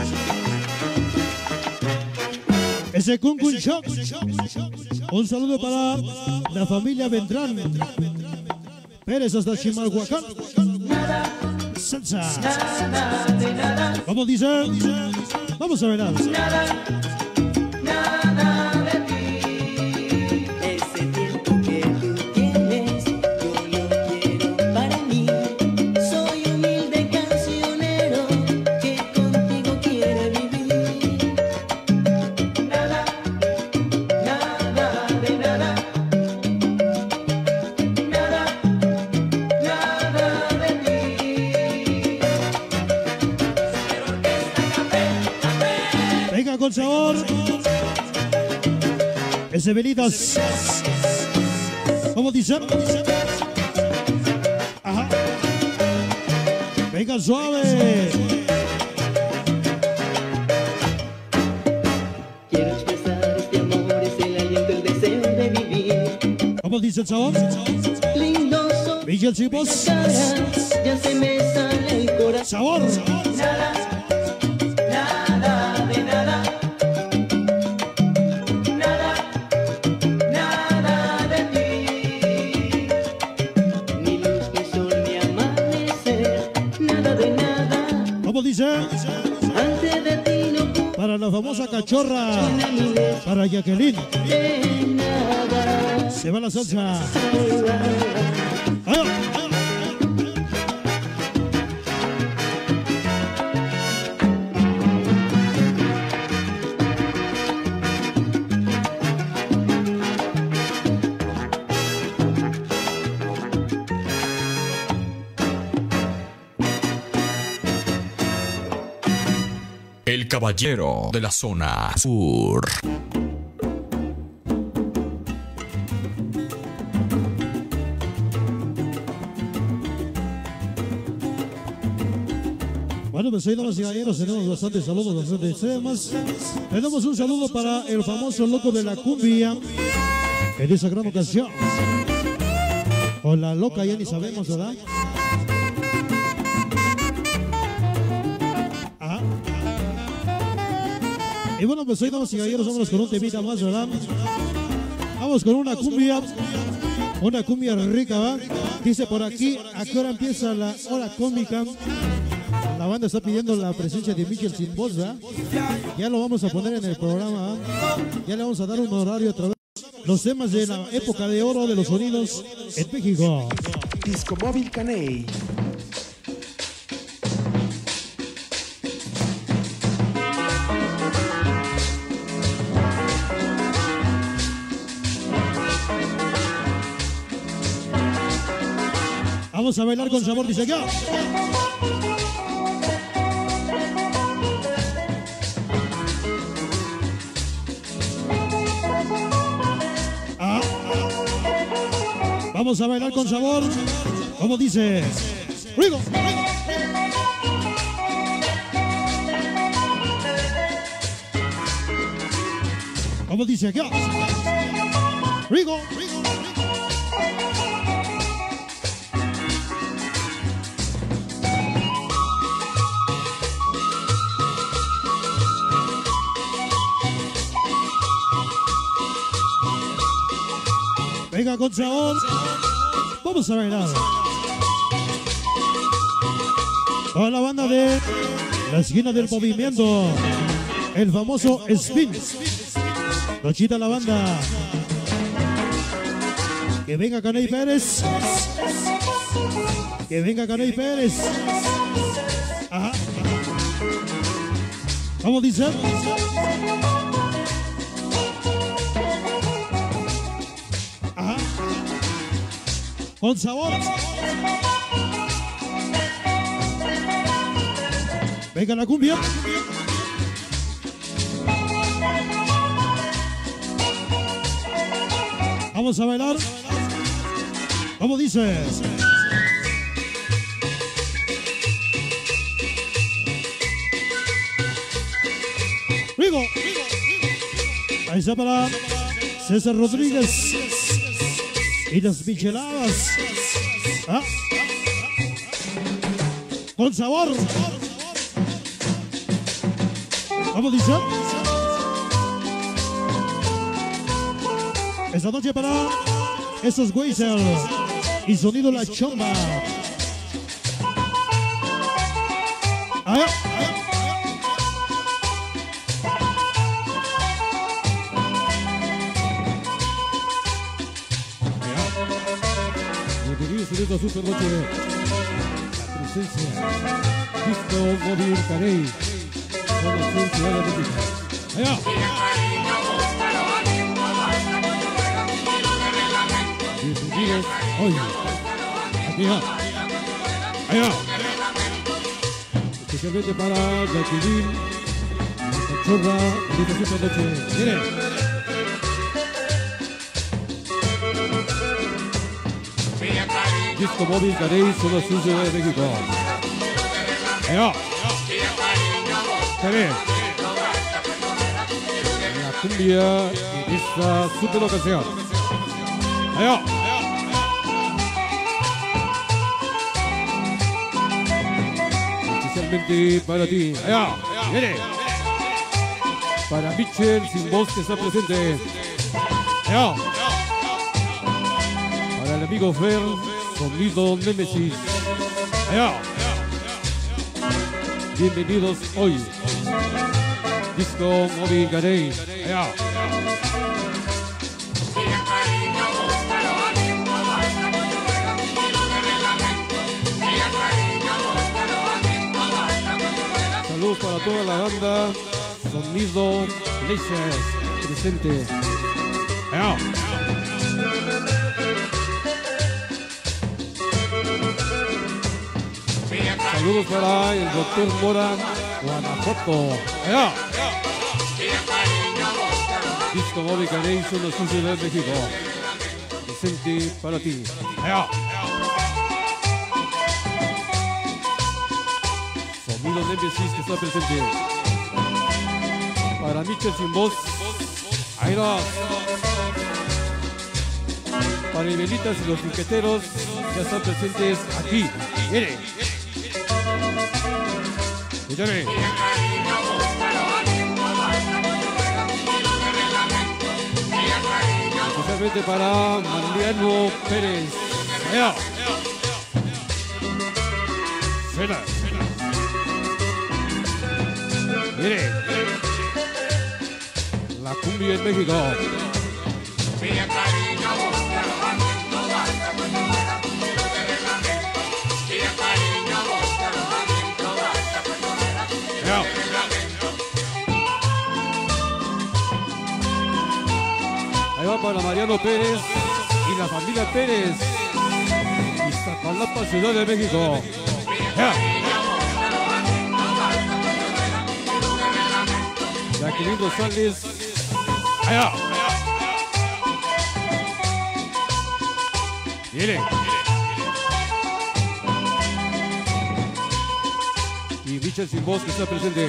Ese Kun Kun Shock. Un saludo para la familia Beltrán Pérez hasta Chimalhuacán. Salsa. ¿Cómo dice? Vamos a ver. Con sabor. Ese velitas. ¿Cómo dice? Ajá. Venga suave. Quiero expresar este amor, es el aliento, el deseo de vivir. ¿Cómo dice el sabor? Lindo son Miguel Cibos. Ya se me sale el corazón. Sabor. Para la famosa cachorra, para Jacqueline, se va la salsa. El caballero de la zona sur. Bueno, pues hoy, damas y caballeros, tenemos bastantes saludos, bastantes temas. Tenemos un saludo para el famoso loco de la cumbia en esa gran ocasión. O la loca, ya ni sabemos, ¿verdad? Y bueno, pues hoy, damas y caballeros, vámonos con un temita más, ¿verdad? Vamos con una cumbia rica, ¿va? Dice por aquí, ¿a qué hora empieza la hora cómica? La banda está pidiendo la presencia de Michel sin voz, ¿verdad? Ya lo vamos a poner en el programa, ¿va? Ya le vamos a dar un horario a través de los temas de la época de oro de los sonidos en México. Disco Móvil Caney. Vamos a bailar con sabor, dice acá. Vamos a bailar con sabor. ¿Cómo dice? ¡Rigo! ¿Cómo dice acá? ¡Rigo! Venga con sabor. Vamos a bailar. Toda la banda de la esquina del movimiento. El famoso Spin. Nochita la banda. Que venga Caney Pérez. Que venga Caney Pérez. Ajá. ¿Cómo dice? Ajá. Con sabor. Venga la cumbia. Vamos a bailar. ¿Cómo dice? Rigo. Ahí está para César Rodríguez y las micheladas. ¿Ah? Con sabor. ¿Cómo dice? Esta noche para estos Weisel y sonido La Chomba. Bienvenidos en esta super noche. La presencia Disco Móvil Caney con la esencia de la música. Allá. Bienvenidos hoy. Aquí allá. Especialmente para Jacqueline, la cachorra de esta super noche. Miren. Disco Móvil Caney, zona sur de México. Allá. Caney. La cumbia en esta super ocasión. Allá. Especialmente para ti. Allá. Viene. Para Mitchell sin voz que está presente. Allá. Para el amigo Fer, sonido Nemesis. Allá. Bienvenidos hoy. Disco Móvil Caney. Allá. Saludos para toda la banda. Sonido Lasers presente. Allá. Saludos para el Dr. Mora, Guanajuato. Allá. Disco Móvil Caney, zona sur de México. Presente para ti. Allá. Sonido Nemesis que está presente. Para Mitchell sin voz. Ahí va. Para Ibelitas y los piqueteros ya están presentes aquí. Mire. Escúchame. Especialmente para Mariano Pérez. Allá. Suena. Mire. La cumbia en México. Ahí va para Mariano Pérez y la familia Pérez. Jalapa, Ciudad de México. Jacqueline Rosales. Allá. Miren. Y Michel Sin Voz que está presente.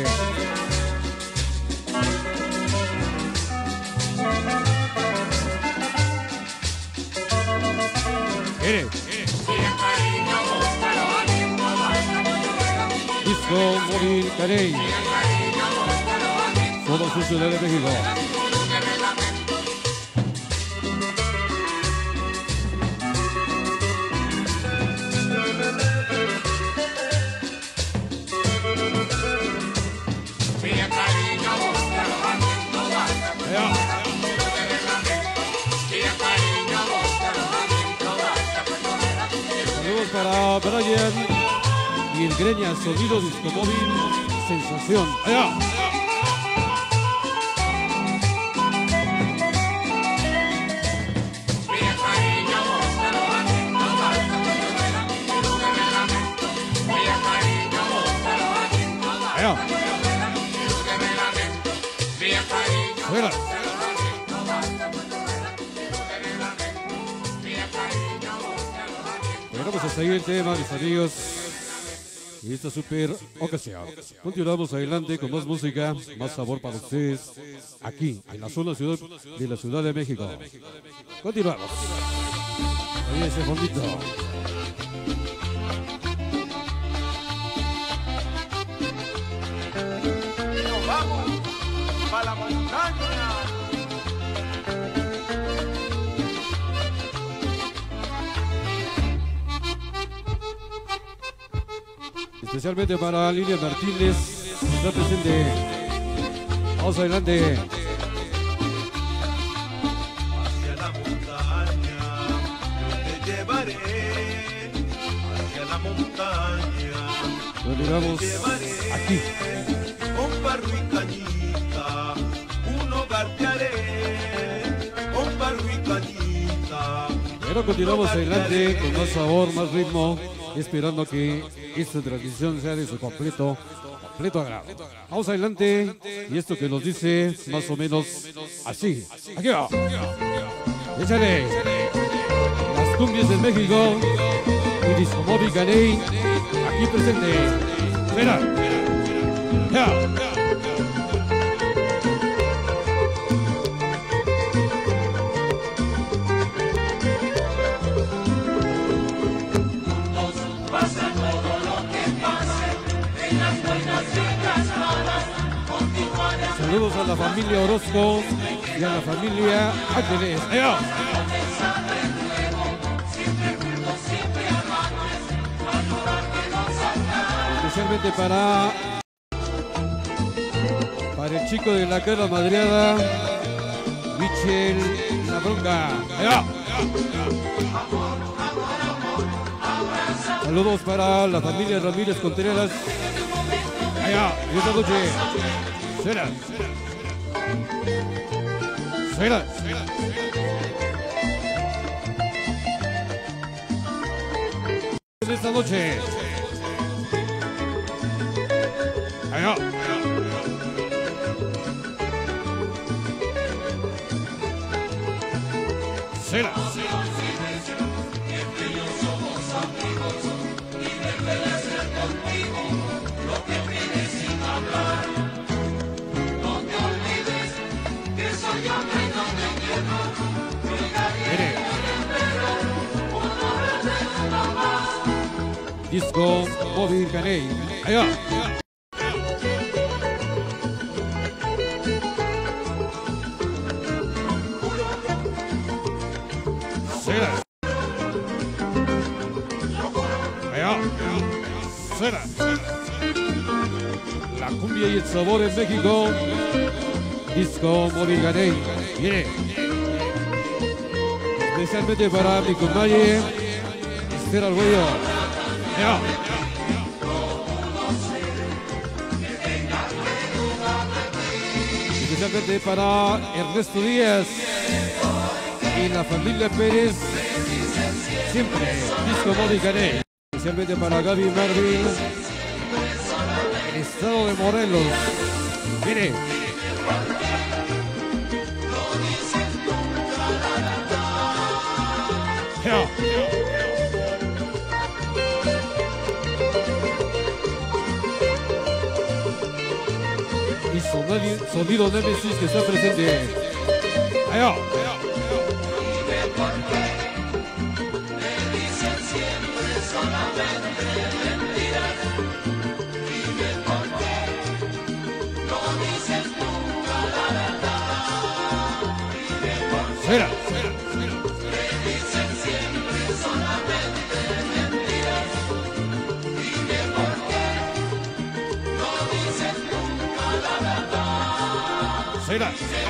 Miren. Disco Móvil Carey. Todo su Ciudad de México. Saludos para Brian y el Greña, Sonido Disco Móvil, Sensación. Allá. Fuera. Bueno, pues hasta ahí el tema, mis amigos. Y esta super ocasión. Continuamos adelante con más música, más sabor para ustedes, aquí, en la zona ciudad de la Ciudad de México. Continuamos. Ahí ese fondito. Nos vamos para la montaña. Especialmente para Lilia Martínez, está presente. Vamos adelante. Hacia la montaña yo te llevaré, hacia la montaña Continuamos aquí. con barro y cañita, un hogar te haré, con barro y cañita. Pero continuamos adelante con más sabor, más ritmo, esperando que esta transmisión sea de su completo agrado. Vamos adelante, y esto que nos dice más o menos así. Aquí va. Échale. Las cumbias de México y Disco Móvil Carey, aquí presente. Espera. Ya. Saludos a la familia Orozco y a la familia Ángeles. ¡Allá! Especialmente para el chico de la cara madreada, Michel La Bronca. ¡Allá! Saludos para la familia Ramírez Contreras. Allá, y esta noche. Suena. Suena. Esta noche. Allá. Suena. Disco Móvil Carey. Allá. Cera. Allá. Cera. La cumbia y el sabor en México. Disco Móvil Carey. Viene. Especialmente para mi compañero Esther Arguello. Ya. Especialmente para Ernesto Díaz y la familia Pérez, siempre Disco Móvil Carey. Especialmente para Gaby Marvin, el estado de Morelos. Mire. Yeah. Y sonido Nemesis que está presente. Allá. Espera. Espera.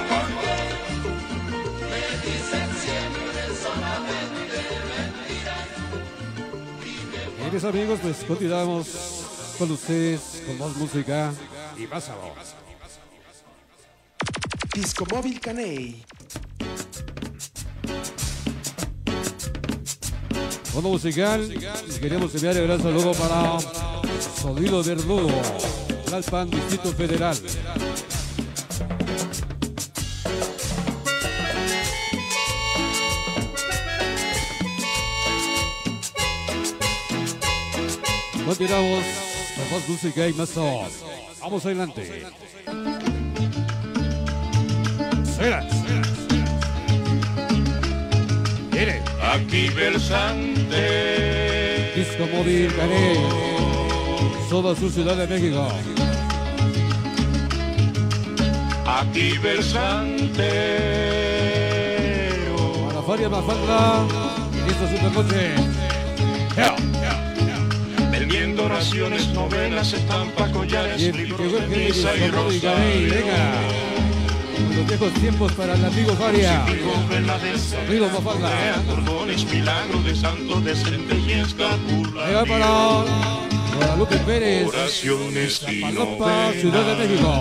Bien, amigos, pues continuamos con ustedes con más música y más sabor. Disco Móvil Caney. Fondo musical, queremos enviar un gran saludo para Sonido Verdugo, Tlalpan, Distrito Federal. Continuamos con más música y más sabor. Vamos adelante. Espera. Mire. Aquí versante. Disco Móvil Caney. Toda su Ciudad de México. Aquí versante. Para Faria Mafalda. En esta supernoche. Vendiendo oraciones, novelas, estampas, collares, libros de misa y Venga. rosario. Los viejos tiempos para el amigo Faria. Sonido Mafalda. Cordones, milagros de santos, decentes y escapulas. Ahí va para Guadalupe Pérez. Oraciones y Palapa, Ciudad de México.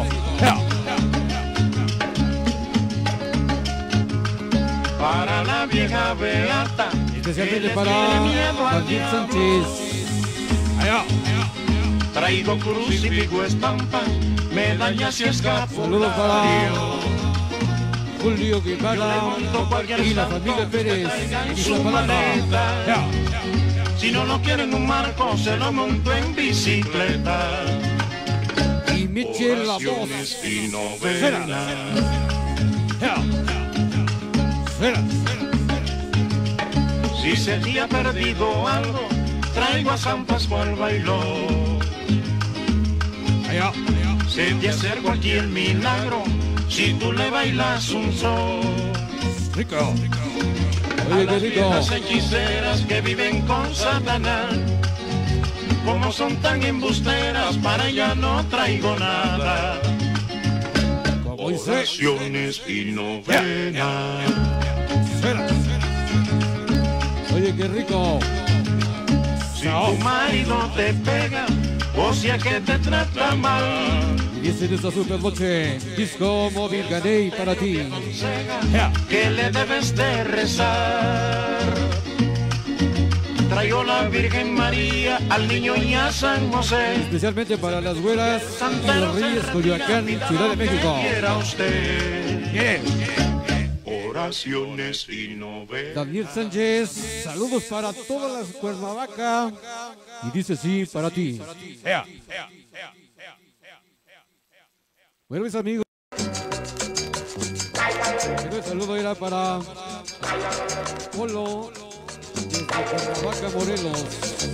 Para la vieja beata. Especialmente para Daniel Sánchez. Allá. Traigo crucifijo, estampa, medallas y escapulas. Saludos para Julio Guevara y la familia Pérez y su maleta. Si no lo quieren un marco, se lo monto en bicicleta. Y Michel La Voz. Y novenas. Si se te ha perdido algo, traigo a San Pascual Bailó. Se te hace cualquier milagro si tú le bailas un sol. Rico. A las viejas hechiceras que viven con Satanás, como son tan embusteras, para ella no traigo nada. Oraciones y novenas. Oye, qué rico. Si tu marido te pega, o sea que te trata mal, y es en esta super noche, Disco Móvil Caney para ti. Que le debes de rezar. Traigo la Virgen María, al niño y a San José. Especialmente para las güeras y los Reyes, Coyoacán, Ciudad de México. Quiera usted. Oraciones y novenas. Daniel Sánchez, saludos para todas las Cuernavaca. Y dice sí para ti. Bueno, mis amigos, el saludo era para Polo desde Cuernavaca, Morelos.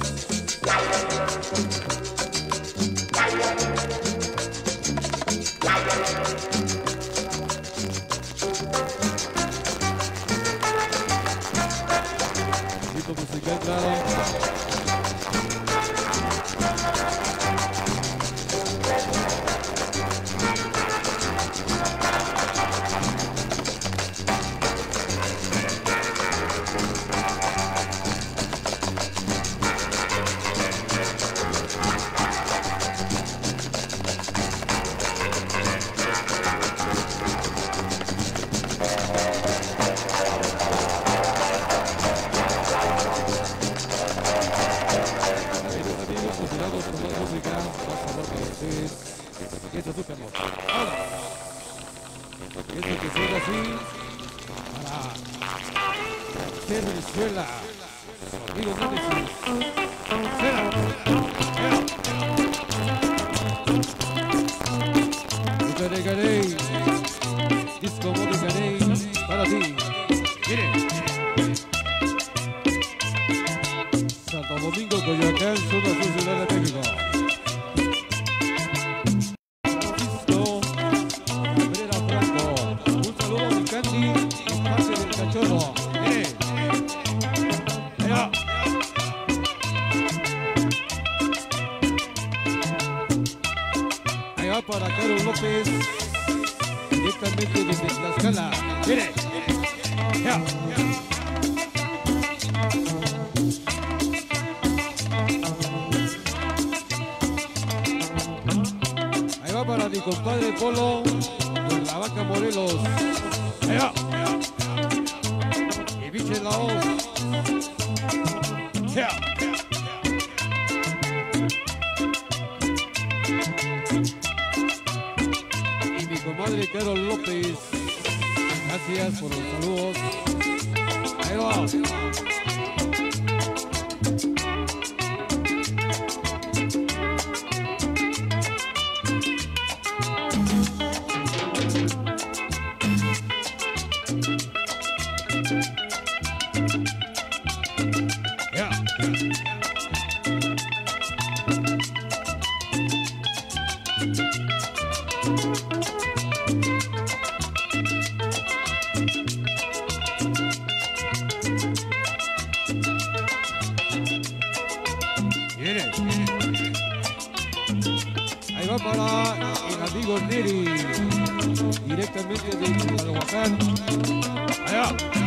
Música entrada. Esto es Super Moto. Ahora. Esto que suena así para Venezuela. Amigo Némesis. Caney, Disco Móvil Caney, para ti. Miren. Santo Domingo, Coyoacán, zona sur Ciudad de México. Francisco Cabrera Franco. Un saludo a mi Candy, en parte del cachorro. Miren. Allá. Allá para Carlos López. Directamente desde Tlaxcala. Mire. Ya. Ahí va para mi compadre Polo de la Vaca Morelos. Ahí va. Y Biche Laos. Ya. Comadre Carol López, gracias por los saludos. Ahí va. Ya. Ahí va para el amigo Neri, directamente de Chimalhuacán. Allá.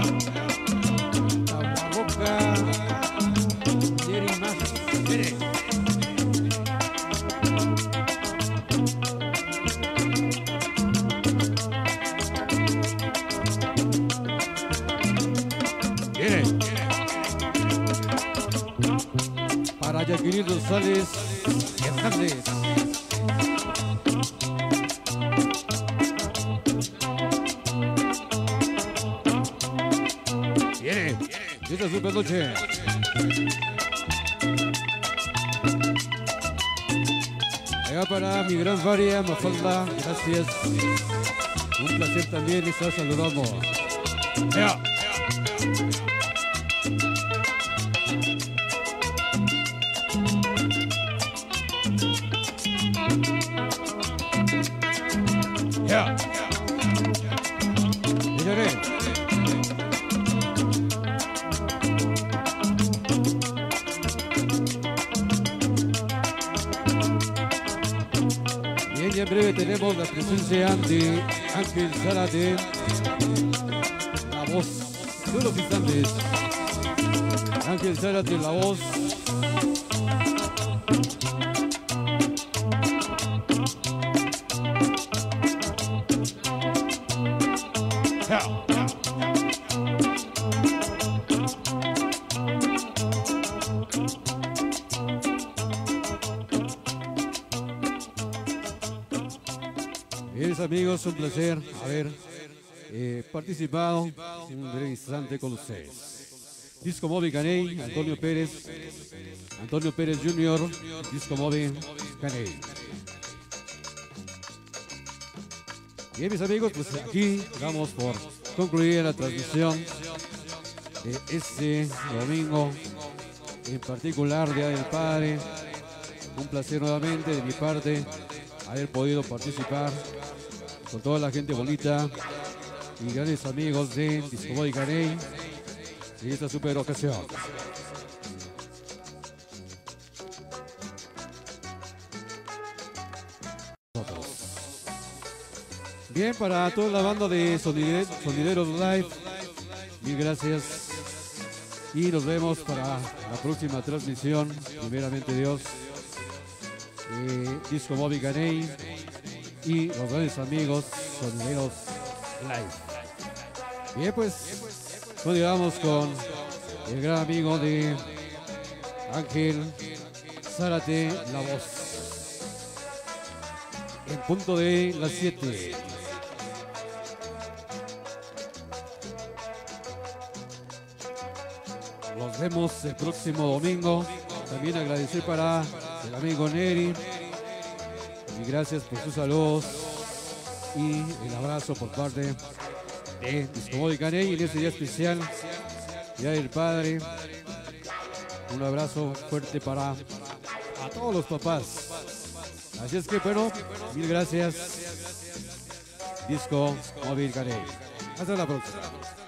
La Barroca, Neri más. Neri. Para Jacqueline Rosales Hernández. Viene. Esta super noche. Allá para mi gran varia Mafalda. Gracias. Un placer también estar saludando. Allá. Ya. Señores. Bien, y en breve tenemos la presencia de Ángel Zárate, la voz de los instantes. Ángel Zárate, la voz. Bien, amigos, un placer haber participado en un breve instante con ustedes. Disco Móvil Caney, Antonio Pérez Jr., Disco Móvil Caney. Bien, mis amigos, pues aquí damos por concluir la transmisión de este domingo, en particular Día del Padre. Un placer nuevamente de mi parte haber podido participar con toda la gente bonita y grandes amigos de Disco Móvil Caney en esta super ocasión. Bien, para toda la banda de Sonideros Live, mil gracias y nos vemos para la próxima transmisión, primeramente Dios, Disco Móvil Caney y los grandes amigos Sonideros Live. Bien, pues continuamos con el gran amigo de Ángel Zárate, la voz. en punto de las 7. Nos vemos el próximo domingo. También agradecer para el amigo Neri. Y gracias por sus saludos. Y el abrazo por parte de Disco Móvil Caney en este día especial, Día del Padre. Un abrazo fuerte para a todos los papás. Así es que, bueno, mil gracias, Disco Móvil Caney. Hasta la próxima.